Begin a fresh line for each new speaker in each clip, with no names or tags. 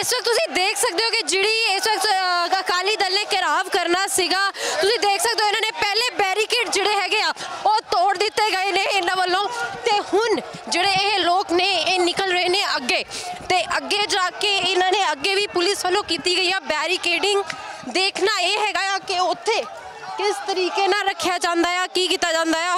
इस वक्त तुसीं देख सकते हो कि जिहड़ी इस वक्त अकाली दल ने घेराव करना सीगा, तुसीं देख सकते हो इन्होंने पहले बैरीकेड जिहड़े हैगे आ वो तोड़ दिते गए ने इन्हां वल्लों, ते हुण जिहड़े ये लोग ने ये निकल रहे ने अगे, ते अगे जाके इन्होंने अगे भी पुलिस वालों की गई है बैरीकेडिंग। देखना ये हैगा कि उत्थे किस तरीके नाल रखिया जांदा है, की कीता जांदा है।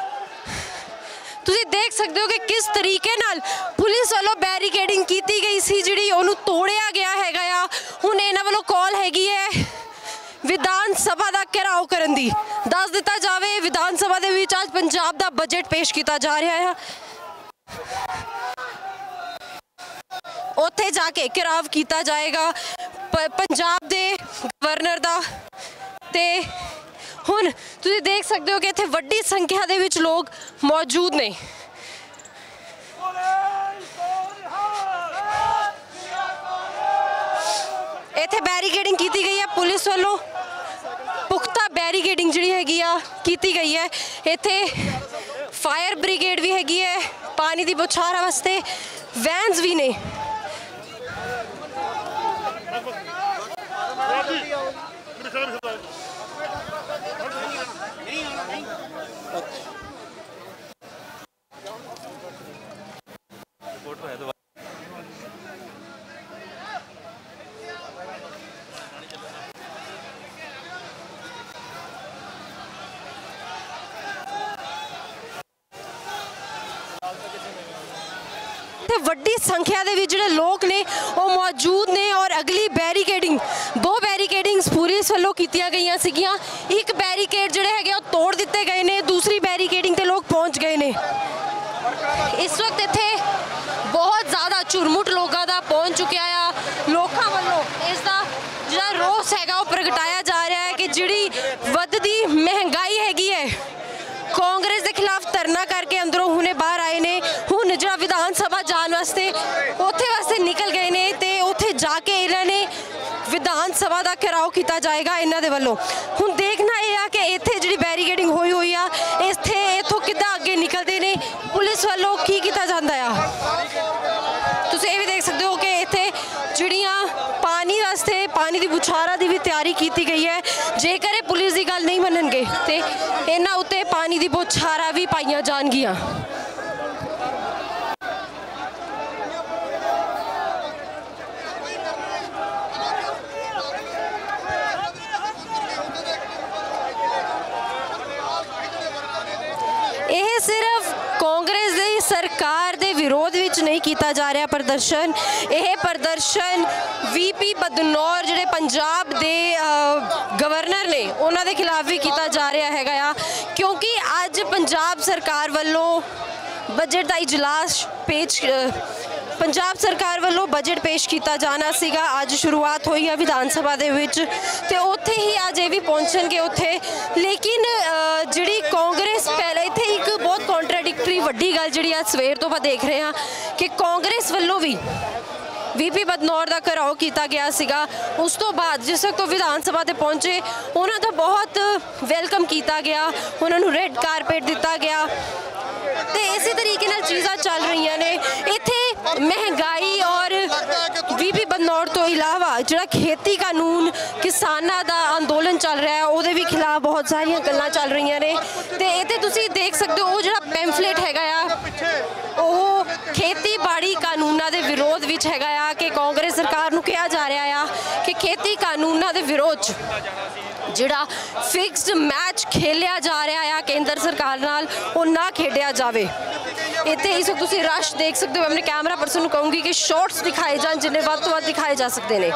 तुसीं देख सकते हो कि किस तरीके नाल पुलिस वालों बैरीकेडिंग की गई सी, जिहड़ी ओनू तोड़िया गया हैगा आ। हुण इन्हां वालों कॉल हैगी है विधान सभा का घेराव करन दी। दस दिता जावे विधान सभा दे विच अज पंजाब दा बजट पेश किया जा रहा है, उत्थे जाके घेराव किया जाएगा पंजाब दे गवर्नर दा। ते हुण तुसीं देख सकते हो कि इत्थे वड्डी संख्या दे विच लोग मौजूद ने। इत्थे बैरीकेडिंग की गई है पुलिस वालों, पुख्ता बैरीकेडिंग जिहड़ी हैगी आ कीती गई है। इत्थे फायर ब्रिगेड भी हैगी है, पानी की बौछार वास्ते वैन्स भी ने। वड्डी संख्या दे विच जिहड़े लोग ने वो मौजूद ने और अगली बैरीकेडिंग दो बैरीकेडिंग्स पुलिस वालों कीतियां गईयां सीगियां। एक बैरीकेड जिहड़े हैगे तोड़ दिते गए ने, दूसरी बैरीकेडिंग ते लोग पहुंच गए ने। इस वक्त इत्थे बहुत ज़्यादा झुरमुट लोगों का पहुंच चुकिया आ। लोगों वालों इसका जिहड़ा रोस हैगा वो प्रगटाया जा रहा है कि जिहड़ी वधदी महंगाई हैगी है, कांग्रेस के खिलाफ धरना करके अंदरों हुणे बाहर आए ने। हुण जिहड़ा विधान सभा जाने वास्ते उत्थे वास्ते निकल गए ने, ते उत्थे जाके इन्होंने विधान सभा का घेराव किया जाएगा इन्हां दे वल्लों। हुण देखना यह है कि इत्थे जिहड़ी बैरीकेडिंग होई हुई आ, इत्थे इत्थों किद्दां अगे निकलते ने, पुलिस वालों की कीता जांदा आ। तुसीं ये भी देख सकते हो कि इत्थे जिहड़ियां पानी वास्ते पानी की बुछारा की भी तैयारी की गई है। जेकर पुलिस की गल नहीं मनणगे ते इन्हां उत्ते पानी की बुछारा भी पाईयां जाणगियां। यह सिर्फ कांग्रेस की सरकार के विरोध विच नहीं किया जा रहा प्रदर्शन, यह प्रदर्शन VP बदनौर जिहड़े पंजाब के गवर्नर ने उन्हां दे खिलाफ भी किया जा रहा है, क्योंकि अज पंजाब सरकार वालों बजट का इजलास पंजाब सरकार वालों बजट पेश किया जाना सीगा। अज शुरुआत हुई है विधान सभा दे विच, ते उत्थे ही अज ये भी पहुंचणगे उत्थे। लेकिन जिहड़ी कांग्रेस पहले इत्थे एक बहुत कॉन्ट्राडिक्टरी वड्डी गल जिहड़ी अज सवेर तो देख रहे हैं कि कांग्रेस वालों भी VP बदनौर का घेराव किया गया सीगा। उस तो बाद जिस वक्त विधान सभा ते पहुंचे उन्हों का बहुत वेलकम किया गया, उन्होंने रेड कारपेट दिता गया, तो इसी तरीके नाल चीज़ां चल रही ने। इत्थे महंगाई और VP बदनौर तो इलावा जिहड़ा खेती कानून किसानां दा अंदोलन चल रहा है उहदे भी खिलाफ बहुत सारियां गल्लां चल रही ने। तो इत्थे तुसीं देख सकते हो जिहड़ा पैम्फलेट हैगा आ वो खेतीबाड़ी कानूनां दे विरोध विच हैगा आ कि कांग्रेस सरकार नूं कहा जा रहा है कि खेती कानूनां दे विरोध जिहड़ा फिक्सड मैच खेलिया जा रहा है केंद्र सरकार नाल वो ना खेडिया जाए। इत्थे इस वक्त तुसीं रश देख सकते हो। अपने कैमरा पर्सन नूं कहूँगी कि शॉर्ट्स दिखाए जान जिन्ने वध तो वध दिखाए जा सकते हैं।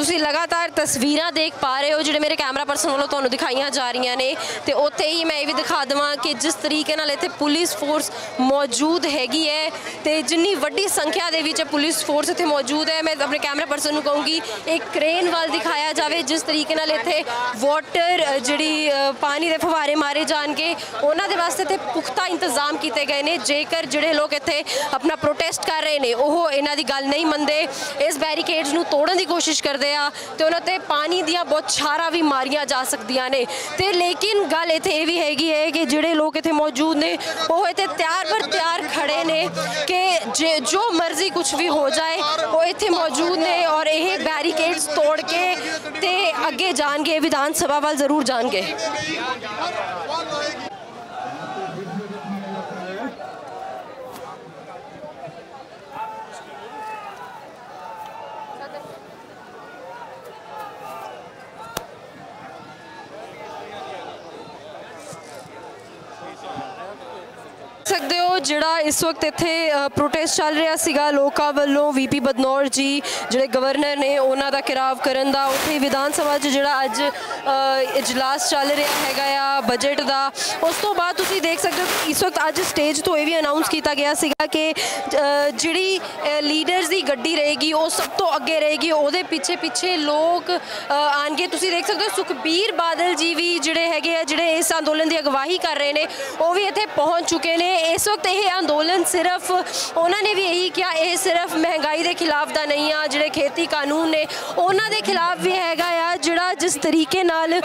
ਤੁਸੀਂ ਲਗਾਤਾਰ ਤਸਵੀਰਾਂ ਦੇਖ ਪਾ ਰਹੇ ਹੋ ਜਿਹੜੇ ਮੇਰੇ ਕੈਮਰਾ ਪਰਸਨ ਵੱਲੋਂ ਤੁਹਾਨੂੰ ਦਿਖਾਈਆਂ ਜਾ ਰਹੀਆਂ ਨੇ ਤੇ ਉੱਥੇ ਹੀ ਮੈਂ ਇਹ ਵੀ ਦਿਖਾ ਦੇਵਾਂ ਕਿ ਜਿਸ ਤਰੀਕੇ ਨਾਲ ਇੱਥੇ ਪੁਲਿਸ ਫੋਰਸ ਮੌਜੂਦ ਹੈਗੀ ਹੈ ਤੇ ਜਿੰਨੀ ਵੱਡੀ ਸੰਖਿਆ ਦੇ ਵਿੱਚ ਪੁਲਿਸ ਫੋਰਸ ਇੱਥੇ ਮੌਜੂਦ ਹੈ, ਮੈਂ ਆਪਣੇ ਕੈਮਰਾ ਪਰਸਨ ਨੂੰ ਕਹੂੰਗੀ ਇੱਕ ਕ੍ਰੇਨ ਵੱਲ ਦਿਖਾਇਆ ਜਾਵੇ ਜਿਸ ਤਰੀਕੇ ਨਾਲ ਇੱਥੇ ਵਾਟਰ ਜਿਹੜੀ ਪਾਣੀ ਦੇ ਫਵਾਰੇ ਮਾਰੇ ਜਾਣਗੇ ਉਹਨਾਂ ਦੇ ਵਾਸਤੇ ਤੇ ਪੁਖਤਾ ਇੰਤਜ਼ਾਮ ਕੀਤੇ ਗਏ ਨੇ। ਜੇਕਰ ਜਿਹੜੇ ਲੋਕ ਇੱਥੇ ਆਪਣਾ ਪ੍ਰੋਟੈਸਟ ਕਰ ਰਹੇ ਨੇ ਉਹ ਇਹਨਾਂ ਦੀ ਗੱਲ ਨਹੀਂ ਮੰਨਦੇ, ਇਸ ਬੈਰੀਕੇਡਸ ਨੂੰ ਤੋੜਨ ਦੀ ਕੋਸ਼ਿਸ਼ ਕਰਦੇ ਆ ਤੇ ਉਹਨਾਂ ਤੇ ਪਾਣੀ ਦੀਆਂ ਬੌਛਾਰਾਂ ਵੀ ਮਾਰੀਆਂ ਜਾ ਸਕਦੀਆਂ ਨੇ। ਤੇ ਲੇਕਿਨ ਗੱਲ ਇੱਥੇ ਇਹ ਵੀ ਹੈਗੀ ਹੈ ਕਿ ਜਿਹੜੇ ਲੋਕ ਇੱਥੇ ਮੌਜੂਦ ਨੇ ਉਹ ਇੱਥੇ ਤਿਆਰ ਪਰ ਤਿਆਰ ਖੜੇ ਨੇ ਕਿ ਜੋ ਮਰਜ਼ੀ ਕੁਝ ਵੀ ਹੋ ਜਾਏ ਉਹ ਇੱਥੇ ਮੌਜੂਦ ਨੇ ਔਰ ਇਹ ਬੈਰੀਕੇਡਸ ਤੋੜ ਕੇ ਤੇ ਅੱਗੇ ਜਾਣਗੇ, ਵਿਧਾਨ ਸਭਾ ਵੱਲ ਜ਼ਰੂਰ ਜਾਣਗੇ। ਸਕਦੇ ਹੋ ਜਿਹੜਾ ਇਸ ਵਕਤ ਇੱਥੇ ਪ੍ਰੋਟੈਸਟ ਚੱਲ ਰਿਹਾ ਸੀਗਾ ਲੋਕਾਂ ਵੱਲੋਂ ਵੀਪੀ ਬਦਨੌਰ ਜੀ ਜਿਹੜੇ ਗਵਰਨਰ ਨੇ ਉਹਨਾਂ ਦਾ ਘਿਰਾਵ ਕਰਨ ਦਾ, ਉੱਥੇ ਵਿਧਾਨ ਸਭਾ 'ਚ ਜਿਹੜਾ ਅੱਜ ਇਜਲਾਸ ਚੱਲ ਰਿਹਾ ਹੈਗਾ ਆ ਬਜਟ ਦਾ। ਉਸ ਤੋਂ ਬਾਅਦ ਤੁਸੀਂ ਦੇਖ ਸਕਦੇ ਹੋ ਕਿ ਇਸ ਵਕਤ ਅੱਜ ਸਟੇਜ ਤੋਂ ਇਹ ਵੀ ਅਨਾਉਂਸ ਕੀਤਾ ਗਿਆ ਸੀਗਾ ਕਿ ਜਿਹੜੀ ਲੀਡਰਸ ਦੀ ਗੱਡੀ ਰਹੇਗੀ ਉਹ ਸਭ ਤੋਂ ਅੱਗੇ ਰਹੇਗੀ, ਉਹਦੇ ਪਿੱਛੇ ਪਿੱਛੇ ਲੋਕ ਆਣਗੇ। ਤੁਸੀਂ ਦੇਖ ਸਕਦੇ ਹੋ ਸੁਖਬੀਰ ਬਾਦਲ ਜੀ ਵੀ ਜਿਹੜੇ ਹੈਗੇ ਆ ਜਿਹੜੇ ਇਸ ਅੰਦੋਲਨ ਦੀ ਅਗਵਾਈ ਕਰ ਰਹੇ ਨੇ ਉਹ ਵੀ ਇੱਥੇ ਪਹੁੰਚ ਚੁੱਕੇ ਨੇ। ਇਸ ਵਕਤ ਇਹ ਅੰਦੋਲਨ ਸਿਰਫ ਉਹਨਾਂ ਨੇ ਵੀ ਇਹੀ ਕਿਹਾ ਇਹ ਸਿਰਫ ਮਹਿੰਗਾਈ ਦੇ ਖਿਲਾਫ ਦਾ ਨਹੀਂ ਆ, ਜਿਹੜੇ ਖੇਤੀ ਕਾਨੂੰਨ ਨੇ ਉਹਨਾਂ ਦੇ ਖਿਲਾਫ ਵੀ ਹੈਗਾ ਆ, ਜਿਹੜਾ ਜਿਸ ਤਰੀਕੇ ਨਾਲ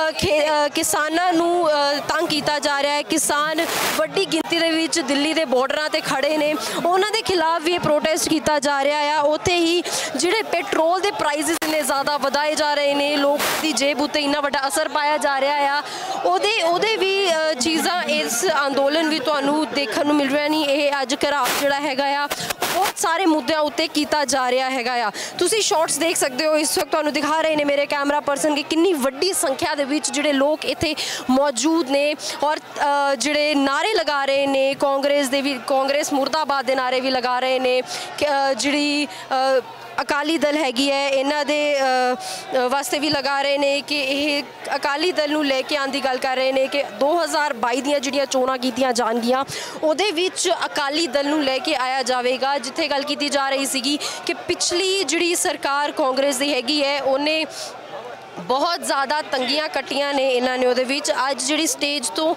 ਕਿਸਾਨਾਂ ਨੂੰ ਤੰਗ ਕੀਤਾ ਜਾ ਰਿਹਾ ਹੈ, ਕਿਸਾਨ ਵੱਡੀ ਗਿਣਤੀ ਦੇ ਵਿੱਚ ਦਿੱਲੀ ਦੇ ਬਾਰਡਰਾਂ ਤੇ ਖੜੇ ਨੇ ਉਹਨਾਂ ਦੇ ਖਿਲਾਫ ਵੀ ਇਹ ਪ੍ਰੋਟੈਸਟ ਕੀਤਾ ਜਾ ਰਿਹਾ ਆ। ਉੱਥੇ ਹੀ ਜਿਹੜੇ ਪੈਟਰੋਲ ਦੇ ਪ੍ਰਾਈਸਿਸ ਨੇ ਜ਼ਿਆਦਾ ਵਧਾਏ ਜਾ ਰਹੇ ਨੇ, ਲੋਕ ਦੀ ਜੇਬ ਉੱਤੇ ਇੰਨਾ ਵੱਡਾ ਅਸਰ ਪਾਇਆ ਜਾ ਰਿਹਾ ਆ, ਉਹਦੇ ਵੀ ਚੀਜ਼ਾਂ ਇਸ ਅੰਦੋਲਨ ਵੀ ਤੁਹਾਨੂੰ ਦੇਖਣ ਨੂੰ ਮਿਲ ਰਿਹਾ ਨਹੀਂ। ਇਹ ਅੱਜ ਘਰਾਵ ਜਿਹੜਾ ਹੈਗਾ ਆ ਬਹੁਤ ਸਾਰੇ ਮੁੱਦਿਆਂ ਉੱਤੇ ਕੀਤਾ ਜਾ ਰਿਹਾ ਹੈਗਾ ਆ। ਤੁਸੀਂ ਸ਼ਾਰਟਸ ਦੇਖ ਸਕਦੇ ਹੋ ਇਸ ਵਕਤ ਤੁਹਾਨੂੰ ਦਿਖਾ ਰਹੇ ਨੇ ਮੇਰੇ ਕੈਮਰਾ ਪਰਸਨ ਕਿ ਕਿੰਨੀ ਵੱਡੀ ਸੰਖਿਆ ਦੇ ਵਿੱਚ ਜਿਹੜੇ ਲੋਕ ਇੱਥੇ ਮੌਜੂਦ ਨੇ ਔਰ ਜਿਹੜੇ ਨਾਰੇ ਲਗਾ ਰਹੇ ਨੇ ਕਾਂਗਰਸ ਦੇ ਵੀ, ਕਾਂਗਰਸ ਮੁਰਦਾਬਾਦ ਦੇ ਨਾਰੇ ਵੀ ਲਗਾ ਰਹੇ ਨੇ। ਜਿਹੜੀ ਅਕਾਲੀ ਦਲ ਹੈਗੀ ਹੈ ਇਹਨਾਂ ਦੇ ਵਾਸਤੇ ਵੀ ਲਗਾ ਰਹੇ ਨੇ ਕਿ ਇਹ ਅਕਾਲੀ ਦਲ ਨੂੰ ਲੈ ਕੇ ਆਉਣ ਦੀ ਗੱਲ ਕਰ ਰਹੇ ਨੇ ਕਿ 2022 ਦੀਆਂ ਜਿਹੜੀਆਂ ਚੋਣਾਂ ਕੀਤੀਆਂ ਜਾਣਗੀਆਂ ਉਹਦੇ ਵਿੱਚ ਅਕਾਲੀ ਦਲ ਨੂੰ ਲੈ ਕੇ ਆਇਆ ਜਾਵੇਗਾ। ਜਿੱਥੇ ਗੱਲ ਕੀਤੀ ਜਾ ਰਹੀ ਸੀਗੀ ਕਿ ਪਿਛਲੀ ਜਿਹੜੀ ਸਰਕਾਰ ਕਾਂਗਰਸ ਦੀ ਹੈਗੀ ਹੈ ਉਹਨੇ ਬਹੁਤ ਜ਼ਿਆਦਾ ਤੰਗੀਆਂ ਕੱਟੀਆਂ ਨੇ ਇਹਨਾਂ ਨੇ, ਉਹਦੇ ਵਿੱਚ ਅੱਜ ਜਿਹੜੀ ਸਟੇਜ ਤੋਂ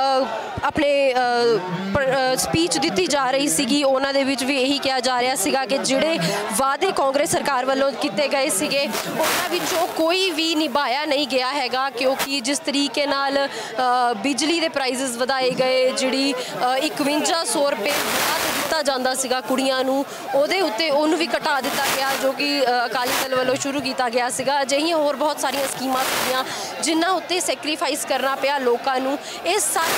ਆਪਣੇ ਸਪੀਚ ਦਿੱਤੀ ਜਾ ਰਹੀ ਸੀਗੀ ਉਹਨਾਂ ਦੇ ਵਿੱਚ ਵੀ ਇਹੀ ਕਿਹਾ ਜਾ ਰਿਹਾ ਸੀਗਾ ਕਿ ਜਿਹੜੇ ਵਾਅਦੇ ਕਾਂਗਰਸ ਸਰਕਾਰ ਵੱਲੋਂ ਕੀਤੇ ਗਏ ਸੀਗੇ ਉਹਨਾਂ ਵਿੱਚੋਂ ਕੋਈ ਵੀ ਨਿਭਾਇਆ ਨਹੀਂ ਗਿਆ ਹੈਗਾ, ਕਿਉਂਕਿ ਜਿਸ ਤਰੀਕੇ ਨਾਲ ਬਿਜਲੀ ਦੇ ਪ੍ਰਾਈਸਿਸ ਵਧਾਏ ਗਏ, ਜਿਹੜੀ 5100 ਰੁਪਏ ਦਿੱਤਾ ਜਾਂਦਾ ਸੀਗਾ ਕੁੜੀਆਂ ਨੂੰ ਉਹਦੇ ਉੱਤੇ ਉਹਨੂੰ ਵੀ ਘਟਾ ਦਿੱਤਾ ਗਿਆ ਜੋ ਕਿ ਅਕਾਲੀ ਦਲ ਵੱਲੋਂ ਸ਼ੁਰੂ ਕੀਤਾ ਗਿਆ ਸੀਗਾ। ਅਜਿਹੀਆਂ ਹੋਰ ਬਹੁਤ ਸਾਰੀਆਂ ਸਕੀਮਾਂ ਸੀਗੀਆਂ ਜਿਨ੍ਹਾਂ ਉੱਤੇ ਸੈਕਰੀਫਾਈਸ ਕਰਨਾ ਪਿਆ ਲੋਕਾਂ ਨੂੰ। ਇਸ ਸਾਰੀ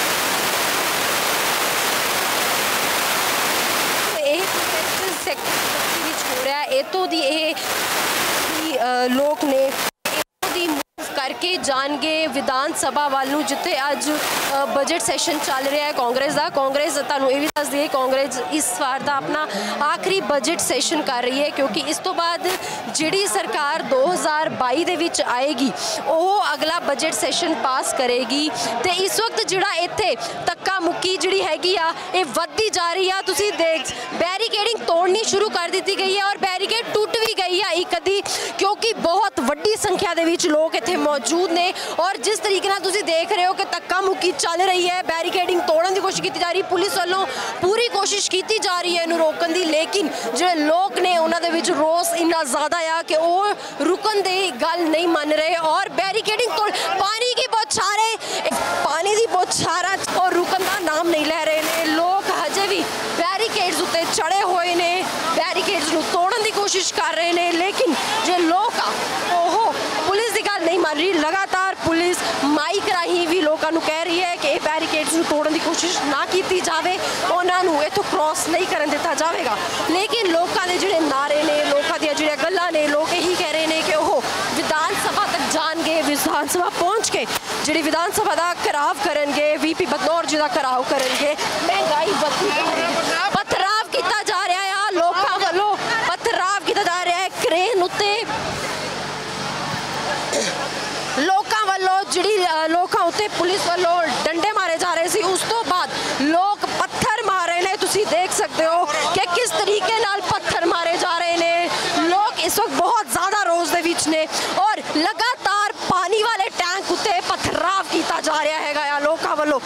ਇਹ ਸੈਕਟਰ ਵਿੱਚ ਹੋ ਰਿਹਾ ਇਤੋਂ ਦੀ ਇਹ ਲੋਕ ਨੇ ਦੀ ਕਰਕੇ ਜਾਣਗੇ ਵਿਧਾਨ ਸਭਾ ਵੱਲ ਨੂੰ ਜਿੱਥੇ ਅੱਜ ਬਜਟ ਸੈਸ਼ਨ ਚੱਲ ਰਿਹਾ ਹੈ ਕਾਂਗਰਸ ਦਾ। ਕਾਂਗਰਸ ਤੁਹਾਨੂੰ ਇਹ ਵੀ ਦੱਸ ਦਈਏ ਕਾਂਗਰਸ ਇਸ ਵਾਰ ਦਾ ਆਪਣਾ ਆਖਰੀ ਬਜਟ ਸੈਸ਼ਨ ਕਰ ਰਹੀ ਹੈ ਕਿਉਂਕਿ ਇਸ ਤੋਂ ਬਾਅਦ ਜਿਹੜੀ ਸਰਕਾਰ 2022 ਦੇ ਵਿੱਚ ਆਏਗੀ ਉਹ ਅਗਲਾ ਬਜਟ ਸੈਸ਼ਨ ਪਾਸ ਕਰੇਗੀ ਤੇ ਇਸ ਵਕਤ ਜਿਹੜਾ ਇੱਥੇ ਧੱਕਾ ਮੁੱਕੀ ਜਿਹੜੀ ਹੈਗੀ ਆ ਇਹ ਵੱਧਦੀ ਜਾ ਰਹੀ ਆ। ਤੁਸੀਂ ਦੇਖ ਬੈਰੀਕੇਡਿੰਗ ਤੋੜਨੀ ਸ਼ੁਰੂ ਕਰ ਦਿੱਤੀ ਗਈ ਹੈ ਔਰ ਬੈਰੀਕੇਡ ਟੁੱਟ ਵੀ ਗਈ ਆ ਇੱਕ ਅੱਧੀ ਕਿਉਂਕਿ ਬਹੁਤ ਵੱਡੀ ਸੰਖਿਆ ਦੇ ਵਿੱਚ ਲੋਕ ਇੱਥੇ ਮੌਜੂਦ ਨੇ ਔਰ ਜਿਸ ਤਰੀਕੇ ਨਾਲ ਤੁਸੀਂ ਦੇਖ ਰਹੇ ਹੋ ਕਿ ਧੱਕਾ ਮੁੱਕੀ ਚੱਲ ਰਹੀ ਹੈ, ਬੈਰੀਕੇਡਿੰਗ ਤੋੜਨ ਦੀ ਕੋਸ਼ਿਸ਼ ਕੀਤੀ ਜਾ ਰਹੀ, ਪੁਲਿਸ ਵੱਲੋਂ ਪੂਰੀ ਕੋਸ਼ਿਸ਼ ਕੀਤੀ ਜਾ ਰਹੀ ਹੈ ਇਹਨੂੰ ਰੋਕਣ ਦੀ, ਲੇਕਿਨ ਜਿਹੜੇ ਲੋਕ ਨੇ ਉਹਨਾਂ ਦੇ ਵਿੱਚ ਰੋਸ ਇੰਨਾ ਜ਼ਿਆਦਾ ਆ ਕਿ ਉਹ ਰੁਕਣ ਦੀ ਗੱਲ ਨਹੀਂ ਮੰਨ ਰਹੇ ਔਰ ਬੈਰੀਕੇਡਿੰਗ ਤੋੜ ਪਾਣੀ ਦੀ ਬੌਛਾਰਾਂ ਔਰ ਰੁਕਣ ਦਾ ਨਾਮ ਨਹੀਂ ਲੈ ਰਹੇ ਨੇ। ਲੋਕ ਹਜੇ ਵੀ ਬੈਰੀਕੇਡਸ ਉੱਤੇ ਚੜੇ ਹੋਏ ਨੇ, ਬੈਰੀਕੇਡਸ ਨੂੰ ਤੋੜਨ ਦੀ ਕੋਸ਼ਿਸ਼ ਕਰ ਰਹੇ ਨੇ, ਲੇਕਿਨ ਜੇ ਲੋਕ ਆ ਉਹ ਪੁਲਿਸ ਦੀ ਗੱਲ ਨਹੀਂ ਮੰਨ ਰਹੀ। ਲਗਾਤਾਰ ਪੁਲਿਸ ਮਾਈਕ ਰਾਹੀਂ ਵੀ ਲੋਕਾਂ ਨੂੰ ਕਹਿ ਰਹੀ ਹੈ ਕਿ ਇਹ ਬੈਰੀਕੇਡਸ ਨੂੰ ਤੋੜਨ ਦੀ ਕੋਸ਼ਿਸ਼ ਨਾ ਕੀਤੀ ਜਾਵੇ, ਉਹਨਾਂ ਨੂੰ ਇੱਥੋਂ ਕ੍ਰਾਸ ਨਹੀਂ ਕਰਨ ਦਿੱਤਾ ਜਾਵੇਗਾ। ਲੇਕਿਨ ਲੋਕਾਂ ਦੇ ਜਿਹੜੇ ਨਾਰੇ ਨੇ, ਲੋਕਾਂ ਦੀਆਂ ਜਿਹੜੀਆਂ ਗੱਲਾਂ ਨੇ, ਲੋਕ ਇਹੀ ਕਹਿ ਰਹੇ ਨੇ ਕਿ ਉਹ ਵਿਧਾਨ ਸਭਾ ਤੱਕ ਜਾਣਗੇ, ਵਿਧਾਨ ਸਭਾ ਪਹੁੰਚ ਕੇ ਜਿਹੜੀ ਵਿਧਾਨ ਸਭਾ ਦਾ ਘਿਰਾਵ ਕਰਨਗੇ, ਵੀਪੀ ਬਦਨੌਰ ਜੀ ਦਾ ਘਿਰਾਵ ਕਰਨਗੇ। ਮਹਿੰਗਾਈ ਵੱਧਦੀ ਜਾ ਰਹੀ ਹੈ, ਪਥਰਾਵ ਕੀਤਾ ਜਾ ਰਿਹਾ ਆ, ਲੋਕਾਂ ਵੱਲੋਂ ਪਥਰਾਵ ਕੀਤਾ ਜਾ ਰਿਹਾ ਹੈ, ਕ੍ਰੇਨ ਉੱਤੇ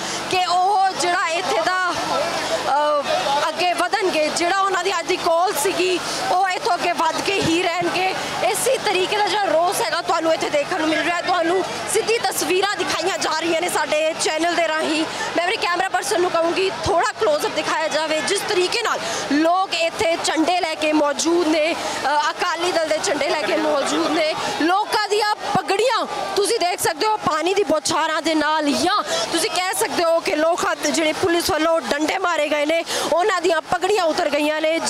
कि ਉਹ ਜਿਹੜਾ ਇੱਥੇ ਦਾ ਅੱਗੇ ਵਧਣਗੇ। ਜਿਹੜਾ ਉਹਨਾਂ ਦੀ ਅੱਜ ਦੀ ਕਾਲ ਸੀਗੀ ਉਹ ਇੱਥੋਂ ਅੱਗੇ ਵੱਧ ਕੇ ਹੀ ਰਹਿਣਗੇ। ਇਸੇ ਤਰੀਕੇ ਦਾ ਜਿਹੜਾ ਰੋਸ ਹੈਗਾ ਤੁਹਾਨੂੰ ਇੱਥੇ ਦੇਖਣ ਨੂੰ ਮਿਲ ਰਿਹਾ। ਤੁਹਾਨੂੰ ਸਿੱਧੀ ਤਸਵੀਰਾਂ ਦਿਖਾਈਆਂ ਜਾ ਰਹੀਆਂ ਨੇ ਸਾਡੇ ਚੈਨਲ ਦੇ ਰਾਹੀਂ। ਮੈਂ ਆਪਣੇ ਕੈਮਰਾ ਪਰਸਨ ਨੂੰ ਕਹੂੰਗੀ ਥੋੜਾ ਕਲੋਜ਼ਅਪ ਦਿਖਾਇਆ ਜਾਵੇ ਜਿਸ ਤਰੀਕੇ ਨਾਲ ਲੋਕ ਇੱਥੇ ਝੰਡੇ ਲੈ ਕੇ ਮੌਜੂਦ ਨੇ। ਅਕਾਲੀ ਦਲ ਦੇ ਝੰਡੇ ਲੈ ਕੇ ਮੌਜੂਦ ਨੇ। ਲੋਕਾਂ ਦੀਆਂ ਪਗੜੀਆਂ ਤੁਸੀਂ ਦੇਖ ਸਕਦੇ ਹੋ ਪਾਣੀ ਦੀ ਬੌਛਾਰਾਂ ਦੇ ਨਾਲ, ਜਾਂ ਤੁਸੀਂ ਕਹਿ ਸਕਦੇ ਹੋ ਕਿ ਲੋਕਾਂ ਜਿਹੜੇ ਪੁਲਿਸ ਵੱਲੋਂ ਡੰਡੇ ਮਾਰੇ ਗਏ ਨੇ ਉਹਨਾਂ ਦੀਆਂ ਪਗੜੀਆਂ ਉਤਰ ਗਈਆਂ ਨੇ।